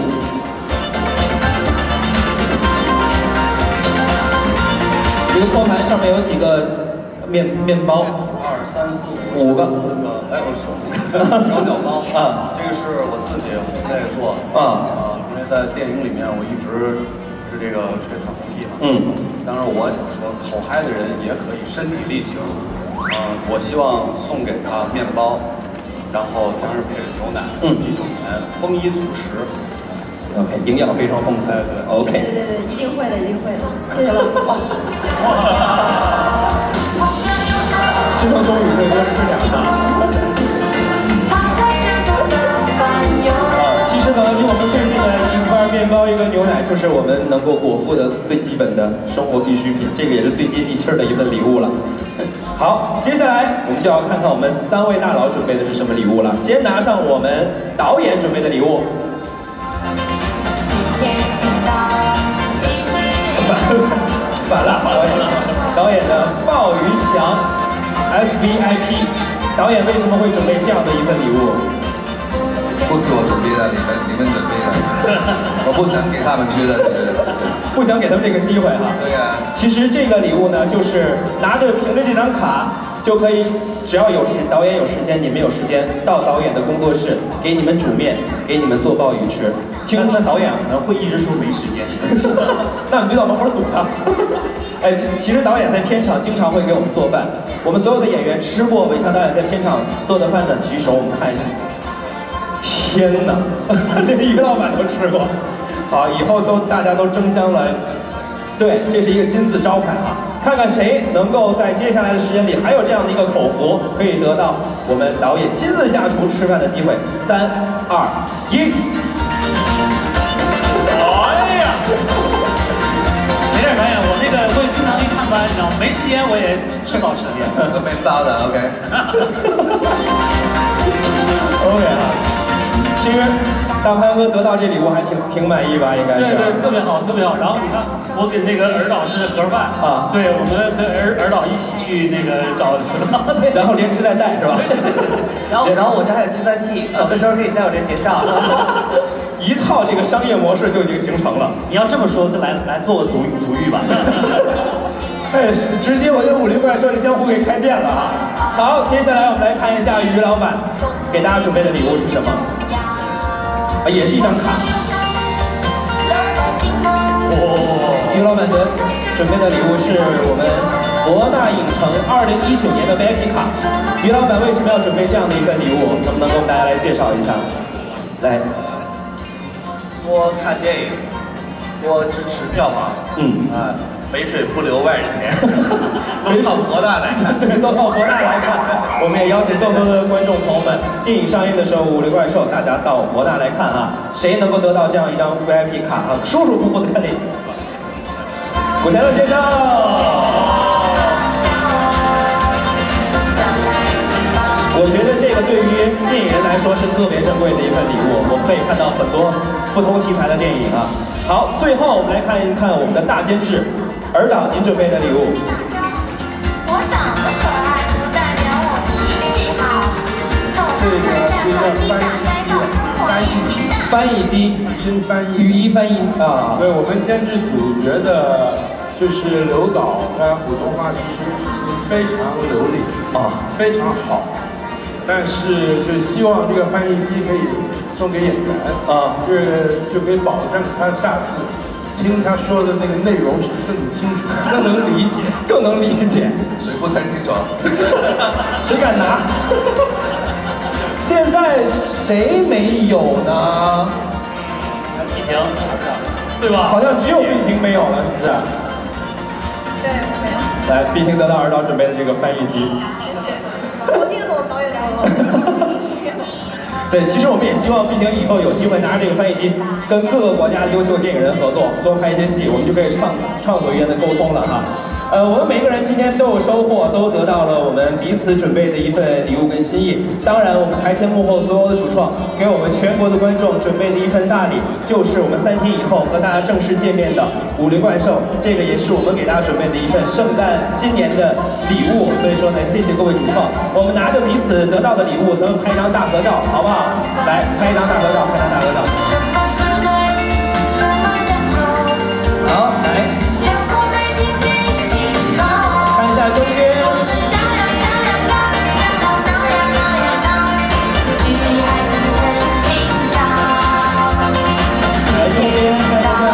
这个托盘上面有几个面面包？ 二三四五五个， 四个，哎，我是五个羊角包啊。这个是我自己烘焙做的啊啊，因为在电影里面我一直是这个吹彩虹屁嘛。嗯。当然，我想说，口嗨的人也可以身体力行。嗯，我希望送给他面包，然后当然配着牛奶，嗯，啤酒棉，丰衣足食。 OK， 营养非常丰富。对 ，OK。 对对对，一定会的，一定会的。谢谢老师。 希望终于可以多吃两个。啊，其实呢，离我们最近的一块面包、一个牛奶，就是我们能够果腹的最基本的生活必需品，这个也是最接地气儿的一份礼物了。好，接下来我们就要看看我们三位大佬准备的是什么礼物了。先拿上我们导演准备的礼物。反了，导演，导演的鲍鱼强 S V I P， 导演为什么会准备这样的一份礼物？ 不是我准备的，你们你们准备的，我不想给他们吃的，对对对， 不想给他们这个机会哈。 对呀。 其实这个礼物呢，就是拿着凭着这张卡就可以，只要有时导演有时间，你们有时间，到导演的工作室给你们煮面，给你们做鲍鱼吃。听说导演可能会一直说没时间，那你就到门口堵他。哎，其实导演在片场经常会给我们做饭，我们所有的演员吃过伟强导演在片场做的饭的举手，我们看一下。天哪，连于老板都吃过。好，以后都大家都争相来。对，这是一个金字招牌啊！看看谁能够在接下来的时间里还有这样的一个口福，可以得到我们导演亲自下厨吃饭的机会。三、二、一。 哎呀！没事，导演，我那个会经常去探班，你知道吗？没时间我也制造时间。 是面包的 ，OK。 OK 啊。其实大潘哥得到这礼物还挺挺满意吧？应该是。 对对，特别好，特别好。然后你看，我给那个尔导是盒饭啊，对，我们跟尔尔导一起去那个找厨房， 然后连吃带带是吧？ 然后然后我这还有计算器，走的时候可以在我这结账。 一套这个商业模式就已经形成了。 你要这么说，就来来做个足足浴吧。 哎，直接我就武林怪兽这江湖给开遍了啊！好，接下来我们来看一下于老板给大家准备的礼物是什么？啊，也是一张卡。哦，于老板的准备的礼物是我们博纳影城二零一九年的 V I P 卡。于老板为什么要准备这样的一份礼物？能不能给我们大家来介绍一下？来， 多看电影，多支持票房。嗯啊。肥水不流外人田，都靠博纳来看， 对，都靠博纳来看。我们也邀请更多的观众朋友们，电影上映的时候，《武林怪兽》，大家到博纳来看啊。谁能够得到这样一张 V I P 卡啊？舒舒服服的看电影。古天乐先生， 电影人来说是特别珍贵的一份礼物，我们可以看到很多不同题材的电影啊。好，最后我们来看一看我们的大监制尔导您准备的礼物。 我长得可爱，不代表我脾气好。 这个是一个翻译机， 翻译机， 语音翻译， 语音翻译啊。 对，我们监制组觉得，就是刘导他普通话其实非常流利啊， 非常好，但是就希望这个翻译机可以送给演员啊，就是就可以保证他下次听他说的那个内容是更清楚、 更能理解、更能理解。 谁不能记住？ 谁敢拿？现在谁没有呢？ 碧婷，对吧？ 好像只有碧婷没有了，是不是？ 对，我没有。 来，碧婷得到尔导准备的这个翻译机。 谢谢。我听得懂导演说的。 对，其实我们也希望碧婷以后有机会拿着这个翻译机，跟各个国家的优秀电影人合作，多拍一些戏，我们就可以畅畅所欲言的沟通了哈。呃，我们每个人今天都有收获，都得到了我们彼此准备的一份礼物跟心意。当然，我们台前幕后所有的主创给我们全国的观众准备的一份大礼，就是我们三天以后和大家正式见面的武林怪兽。这个也是我们给大家准备的一份圣诞新年的礼物。所以说呢，谢谢各位主创，我们拿着彼此得到的礼物，咱们拍一张大合照，好不好？来，拍一张大合照，拍一张大合照。好，来。在中间，来中间看一下。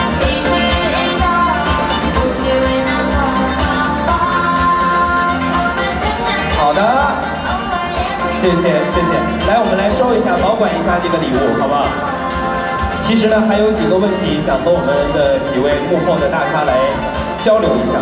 好的，谢谢谢谢。来，我们来收一下，保管一下这个礼物，好不好？其实呢，还有几个问题想和我们的几位幕后的大咖来交流一下。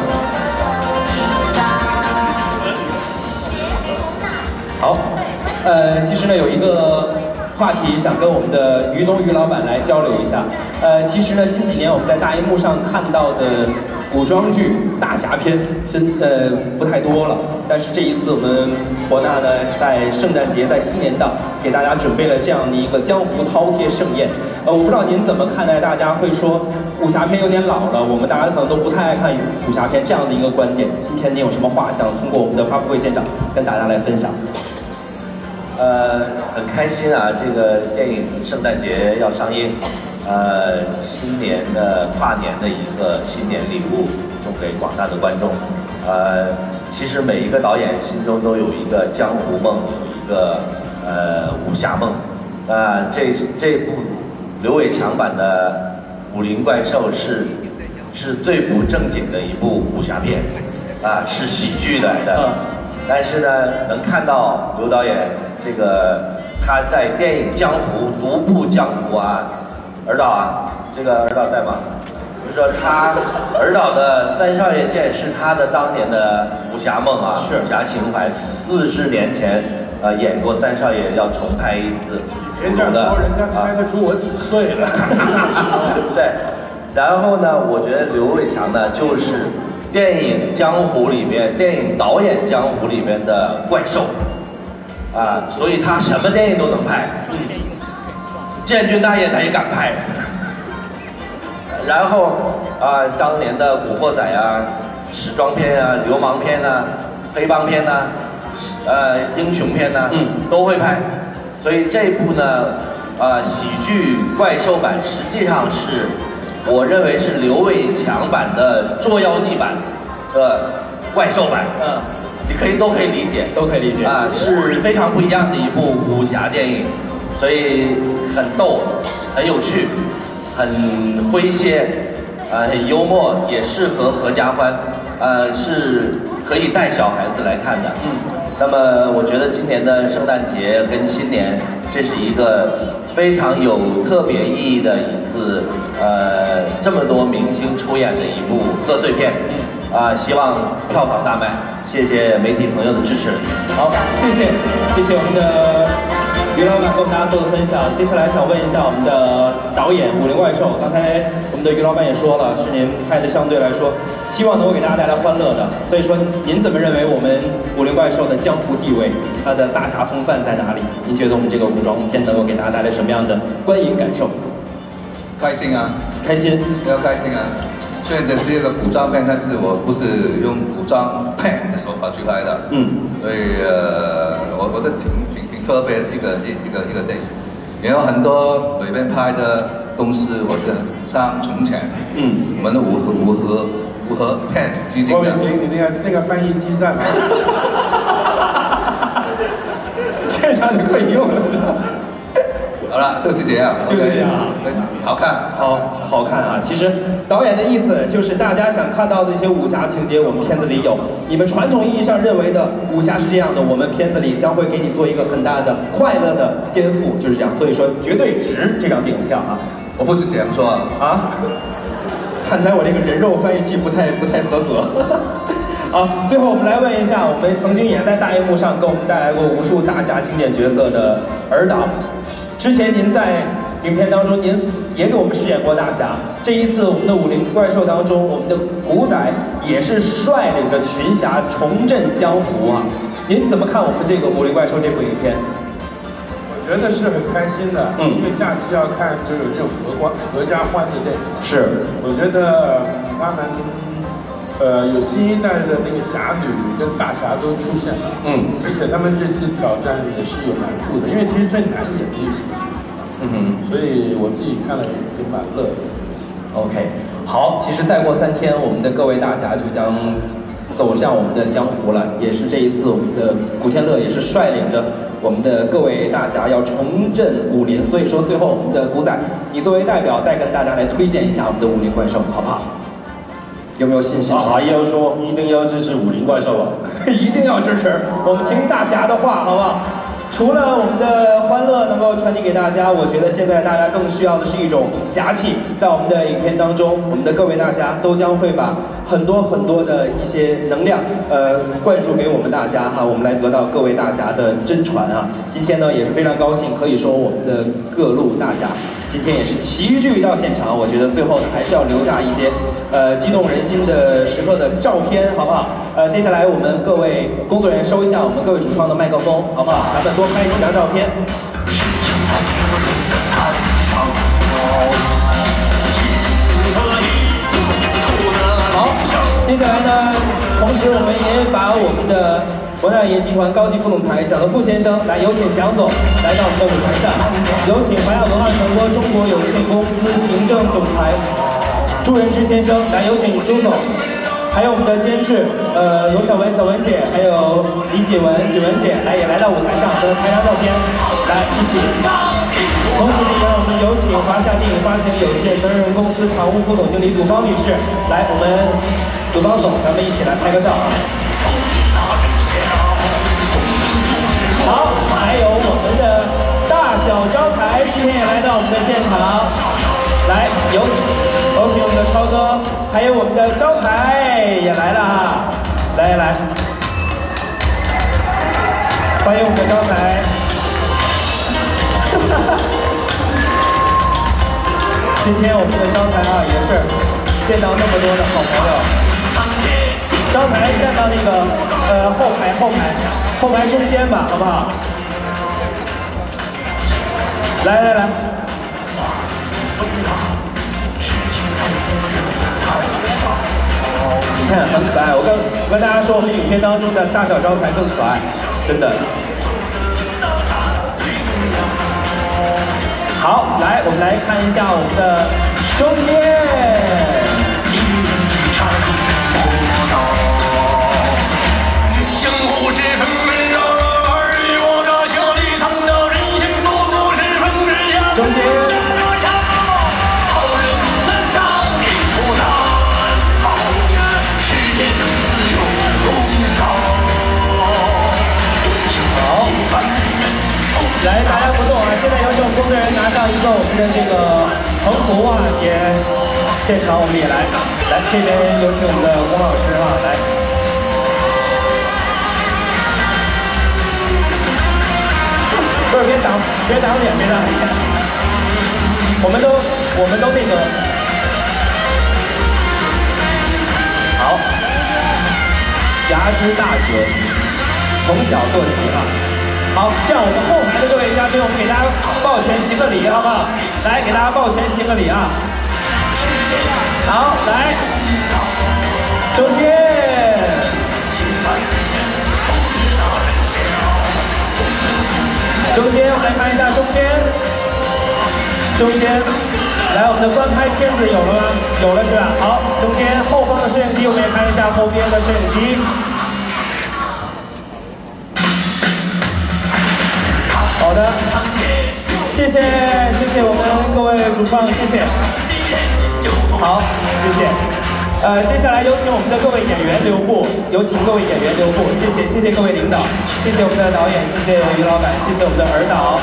好，呃，其实呢有一个话题想跟我们的于东于老板来交流一下。呃，其实呢近几年我们在大荧幕上看到的古装剧、大侠片真呃不太多了，但是这一次我们博纳呢在圣诞节、在新年档给大家准备了这样的一个江湖饕餮盛宴。呃，我不知道您怎么看待大家会说武侠片有点老了，我们大家可能都不太爱看武侠片这样的一个观点。今天您有什么话想通过我们的发布会现场跟大家来分享？ 呃，很开心啊！这个电影圣诞节要上映，呃，新年的跨年的一个新年礼物送给广大的观众。呃，其实每一个导演心中都有一个江湖梦，有一个呃武侠梦。啊、呃，这这部刘伟强版的《武林怪兽》是是最不正经的一部武侠片，啊、呃，是喜剧来的。但是呢，能看到刘导演这个他在电影江湖独步江湖啊，尔导啊，这个尔导在吗？就是说他尔导的《三少爷剑》是他的当年的武侠梦啊，武侠情怀。四十年前，呃，演过《三少爷》，要重拍一次。 别这样说，人家猜得出我几岁了， 对不对？然后呢，我觉得刘伟强呢，就是电影江湖里面，电影导演江湖里面的怪兽，啊，所以他什么电影都能拍，建军大业他也敢拍。然后啊，当年的古惑仔啊、时装片啊、流氓片啊、黑帮片啊、呃英雄片啊，嗯，都会拍。所以这部呢，啊，喜剧怪兽版实际上是。我认为是刘伟强版的《捉妖记》版的怪兽版，嗯，你可以都可以理解， 都可以理解啊，是非常不一样的一部武侠电影，所以很逗，很有趣，很诙谐，啊，很幽默，也适合合家欢，呃，是可以带小孩子来看的，嗯。那么我觉得今年的圣诞节跟新年，这是一个非常有特别意义的一次，呃，这么多明星出演的一部贺岁片，啊、呃，希望票房大卖，谢谢媒体朋友的支持。 好，谢谢，谢谢我们的于老板跟我们大家做的分享。接下来想问一下我们的导演《武林怪兽》，刚才我们的于老板也说了，是您拍的相对来说，希望能够给大家带来欢乐的。所以说，您怎么认为我们《武林怪兽》的江湖地位，它的大侠风范在哪里？您觉得我们这个古装片能够给大家带来什么样的观影感受？ 开心啊！ 开心， 要开心啊！虽然这是一个古装片，但是我不是用古装片的手法去拍的，嗯，所以呃，我我觉得挺挺挺特别的一个一一个一个电影。也有很多里面拍的东西，我是像从前，嗯，我们的五河五河五河片基金的。 郭伟霆，你那个那个翻译机在哪？ 线上就可以用了。 好了，就是这样， 就是这样， 好看， 好好看啊！其实导演的意思就是大家想看到的一些武侠情节，我们片子里有。你们传统意义上认为的武侠是这样的，我们片子里将会给你做一个很大的快乐的颠覆，就是这样。所以说，绝对值这张电影票啊！ 我不是这样说啊， 啊，看起来我这个人肉翻译器不太不太合格。好，最后我们来问一下，我们曾经也在大荧幕上给我们带来过无数大侠经典角色的尔导。之前您在影片当中，您也给我们饰演过大侠。这一次我们的武林怪兽当中，我们的古仔也是率领着群侠重振江湖啊！您怎么看我们这个武林怪兽这部影片？ 我觉得是很开心的，嗯，因为假期要看就有这种合欢合家欢的电影。 是， 我觉得他们呃有新一代的那个侠女跟大侠都出现了，嗯，而且他们这次挑战也是有难度的，因为其实最难演的就是喜剧，嗯哼，所以我自己看了也蛮乐的。 OK， 好，其实再过三天，我们的各位大侠就将走向我们的江湖了，也是这一次我们的古天乐也是率领着我们的各位大侠要重振武林，所以说最后我们的古仔，你作为代表再跟大家来推荐一下我们的武林怪兽，好不好？有没有信心？ 阿姨要说一定要支持武林怪兽啊！ 一定要支持，我们听大侠的话，好不好？除了我们的欢乐能够传递给大家，我觉得现在大家更需要的是一种侠气。在我们的影片当中，我们的各位大侠都将会把很多很多的一些能量，呃，灌输给我们大家哈，我们来得到各位大侠的真传啊！今天呢也是非常高兴，可以说我们的各路大侠今天也是齐聚到现场。我觉得最后呢还是要留下一些呃激动人心的时刻的照片，好不好？呃，接下来我们各位工作人员收一下我们各位主创的麦克风，好不好？咱们多拍几张照片。好，接下来呢，同时我们也把我们的博纳爷集团高级副总裁蒋德富先生来有请蒋总来到我们的舞台上，有请华亚文化传播中国有限公司行政总裁朱仁之先生来，有请朱总。还有我们的监制，呃，罗小文、小文姐，还有李锦文、锦文姐，来也来到舞台上和拍张照片，来一起。同时呢，也让我们有请华夏电影发行有限责任公司常务副总经理鲁芳女士，来，我们鲁芳总，咱们一起来拍个照啊。好，还有我们的大小招财今天也来到我们的现场，来，有有请我们的超哥。还有我们的招财也来了哈，来来，欢迎我们的招财。今天我们的招财啊，也是见到那么多的好朋友。招财站到那个呃后排后排后排中间吧，好不好？来来来。你看很可爱，我跟我跟大家说，我们影片当中的大小招财更可爱，真的。好，来，我们来看一下我们的中间。江湖是纷纷扰扰，尔虞我诈，小李藏刀，人心不古是风之下。中间。来，大家不动啊！现在有请我们工作人员拿上一个我们的这个横幅啊，也现场我们也来，来这边有请我们的龚老师啊，来。不是别挡别挡脸，别挡脸。我们都，我们都那个。好，侠之大者，从小做起啊。好，这样我们后台的各位嘉宾，我们给大家抱拳行个礼，好不好？来，给大家抱拳行个礼啊！好，来，中间。中间，我们来看一下中间，中间，来，我们的观拍片子有了吗？有了是吧？好，中间后方的摄影机，我们也看一下后边的摄影机。好的，谢谢谢谢我们各位主创，谢谢。好，谢谢。呃，接下来有请我们的各位演员留步，有请各位演员留步，谢谢谢谢各位领导，谢谢我们的导演，谢谢于老板，谢谢我们的尔导。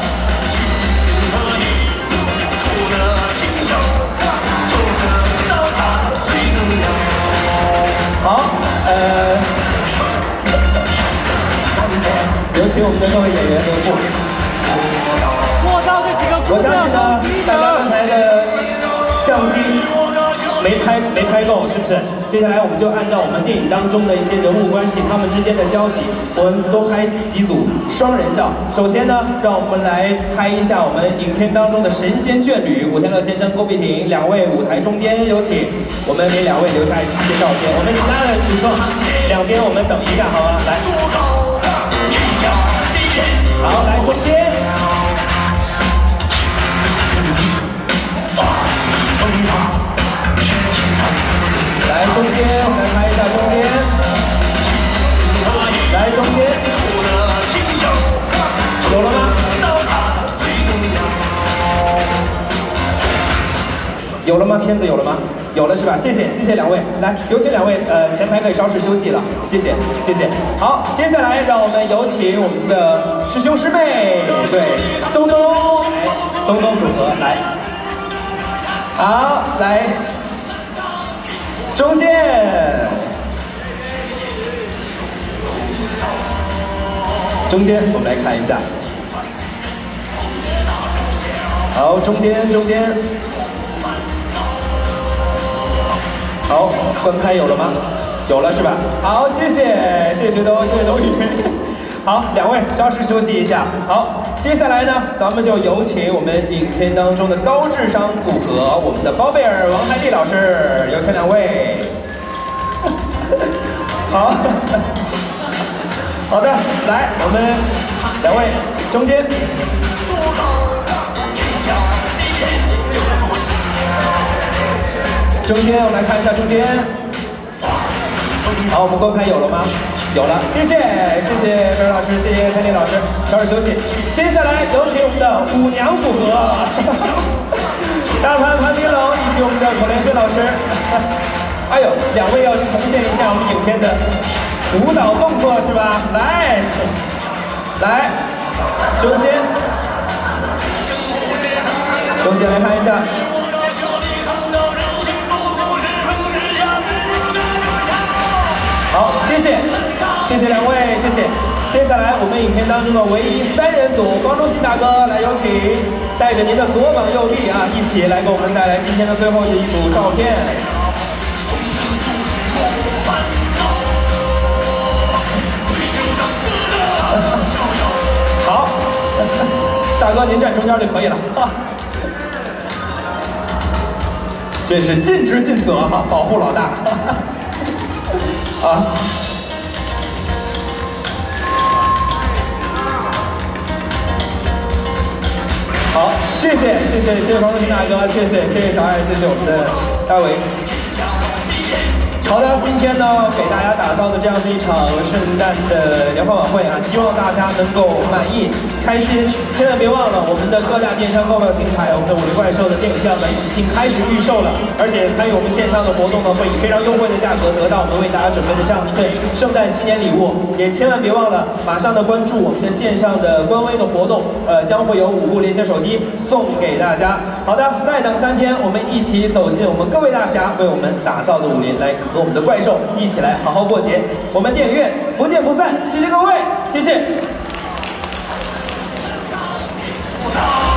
好，呃，有请我们的各位演员留步。我相信呢，大家刚才的相机没拍没拍够，是不是？接下来我们就按照我们电影当中的一些人物关系，他们之间的交集，我们多拍几组双人照。首先呢，让我们来拍一下我们影片当中的神仙眷侣古天乐先生、郭碧婷两位舞台中间有请，我们给两位留下一些照片。我们其他的主创两边我们等一下，好吗？来，好，来中间。来中间，我们来拍一下中间。来中间，有了吗？有了吗？片子有了吗？有了是吧？谢谢谢谢两位，来有请两位，呃，前排可以稍事休息了，谢谢谢谢。好，接下来让我们有请我们的师兄师妹，对，东东，哎，东东组合来。好，来。中间，中间，我们来看一下。好，中间，中间。好，观拍有了吗？有了是吧？好，谢谢，谢谢都，谢谢都宇。好，两位稍事休息一下。好，接下来呢，咱们就有请我们影片当中的高智商组合，我们的包贝尔、王海丽老师，有请两位。好，好的，来，我们两位中间。中间，我们来看一下中间。好，我们观拍有了吗？有了，谢谢谢谢贝尔老师，谢谢泰丽老师，稍事休息。接下来有请我们的舞娘组合，大潘潘冰龙以及我们的口连轩老师。哎呦，两位要重现一下我们影片的舞蹈动作是吧？来，来，中间，中间来看一下。好，谢谢，谢谢两位，谢谢。接下来我们影片当中的唯一三人组，光中信大哥来有请，带着您的左膀右臂啊，一起来给我们带来今天的最后一组照片。好，大哥您站中间就可以了。这是尽职尽责哈，保护老大。啊！好，谢谢谢谢谢谢黄忠平大哥，谢谢谢谢小爱，谢谢我们的大伟。好的，今天呢给大家打造的这样的一场圣诞的联欢晚会啊，希望大家能够满意、开心。千万别忘了，我们的各大电商购票平台，我们的武林怪兽的电影票呢已经开始预售了，而且参与我们线上的活动呢，会以非常优惠的价格得到我们为大家准备的这样一份圣诞新年礼物。也千万别忘了，马上的关注我们的线上的官微的活动，呃，将会有五部联想手机送给大家。好的，再等三天，我们一起走进我们各位大侠为我们打造的武林，来和我们的怪兽一起来好好过节。我们电影院不见不散，谢谢各位，谢谢。 到。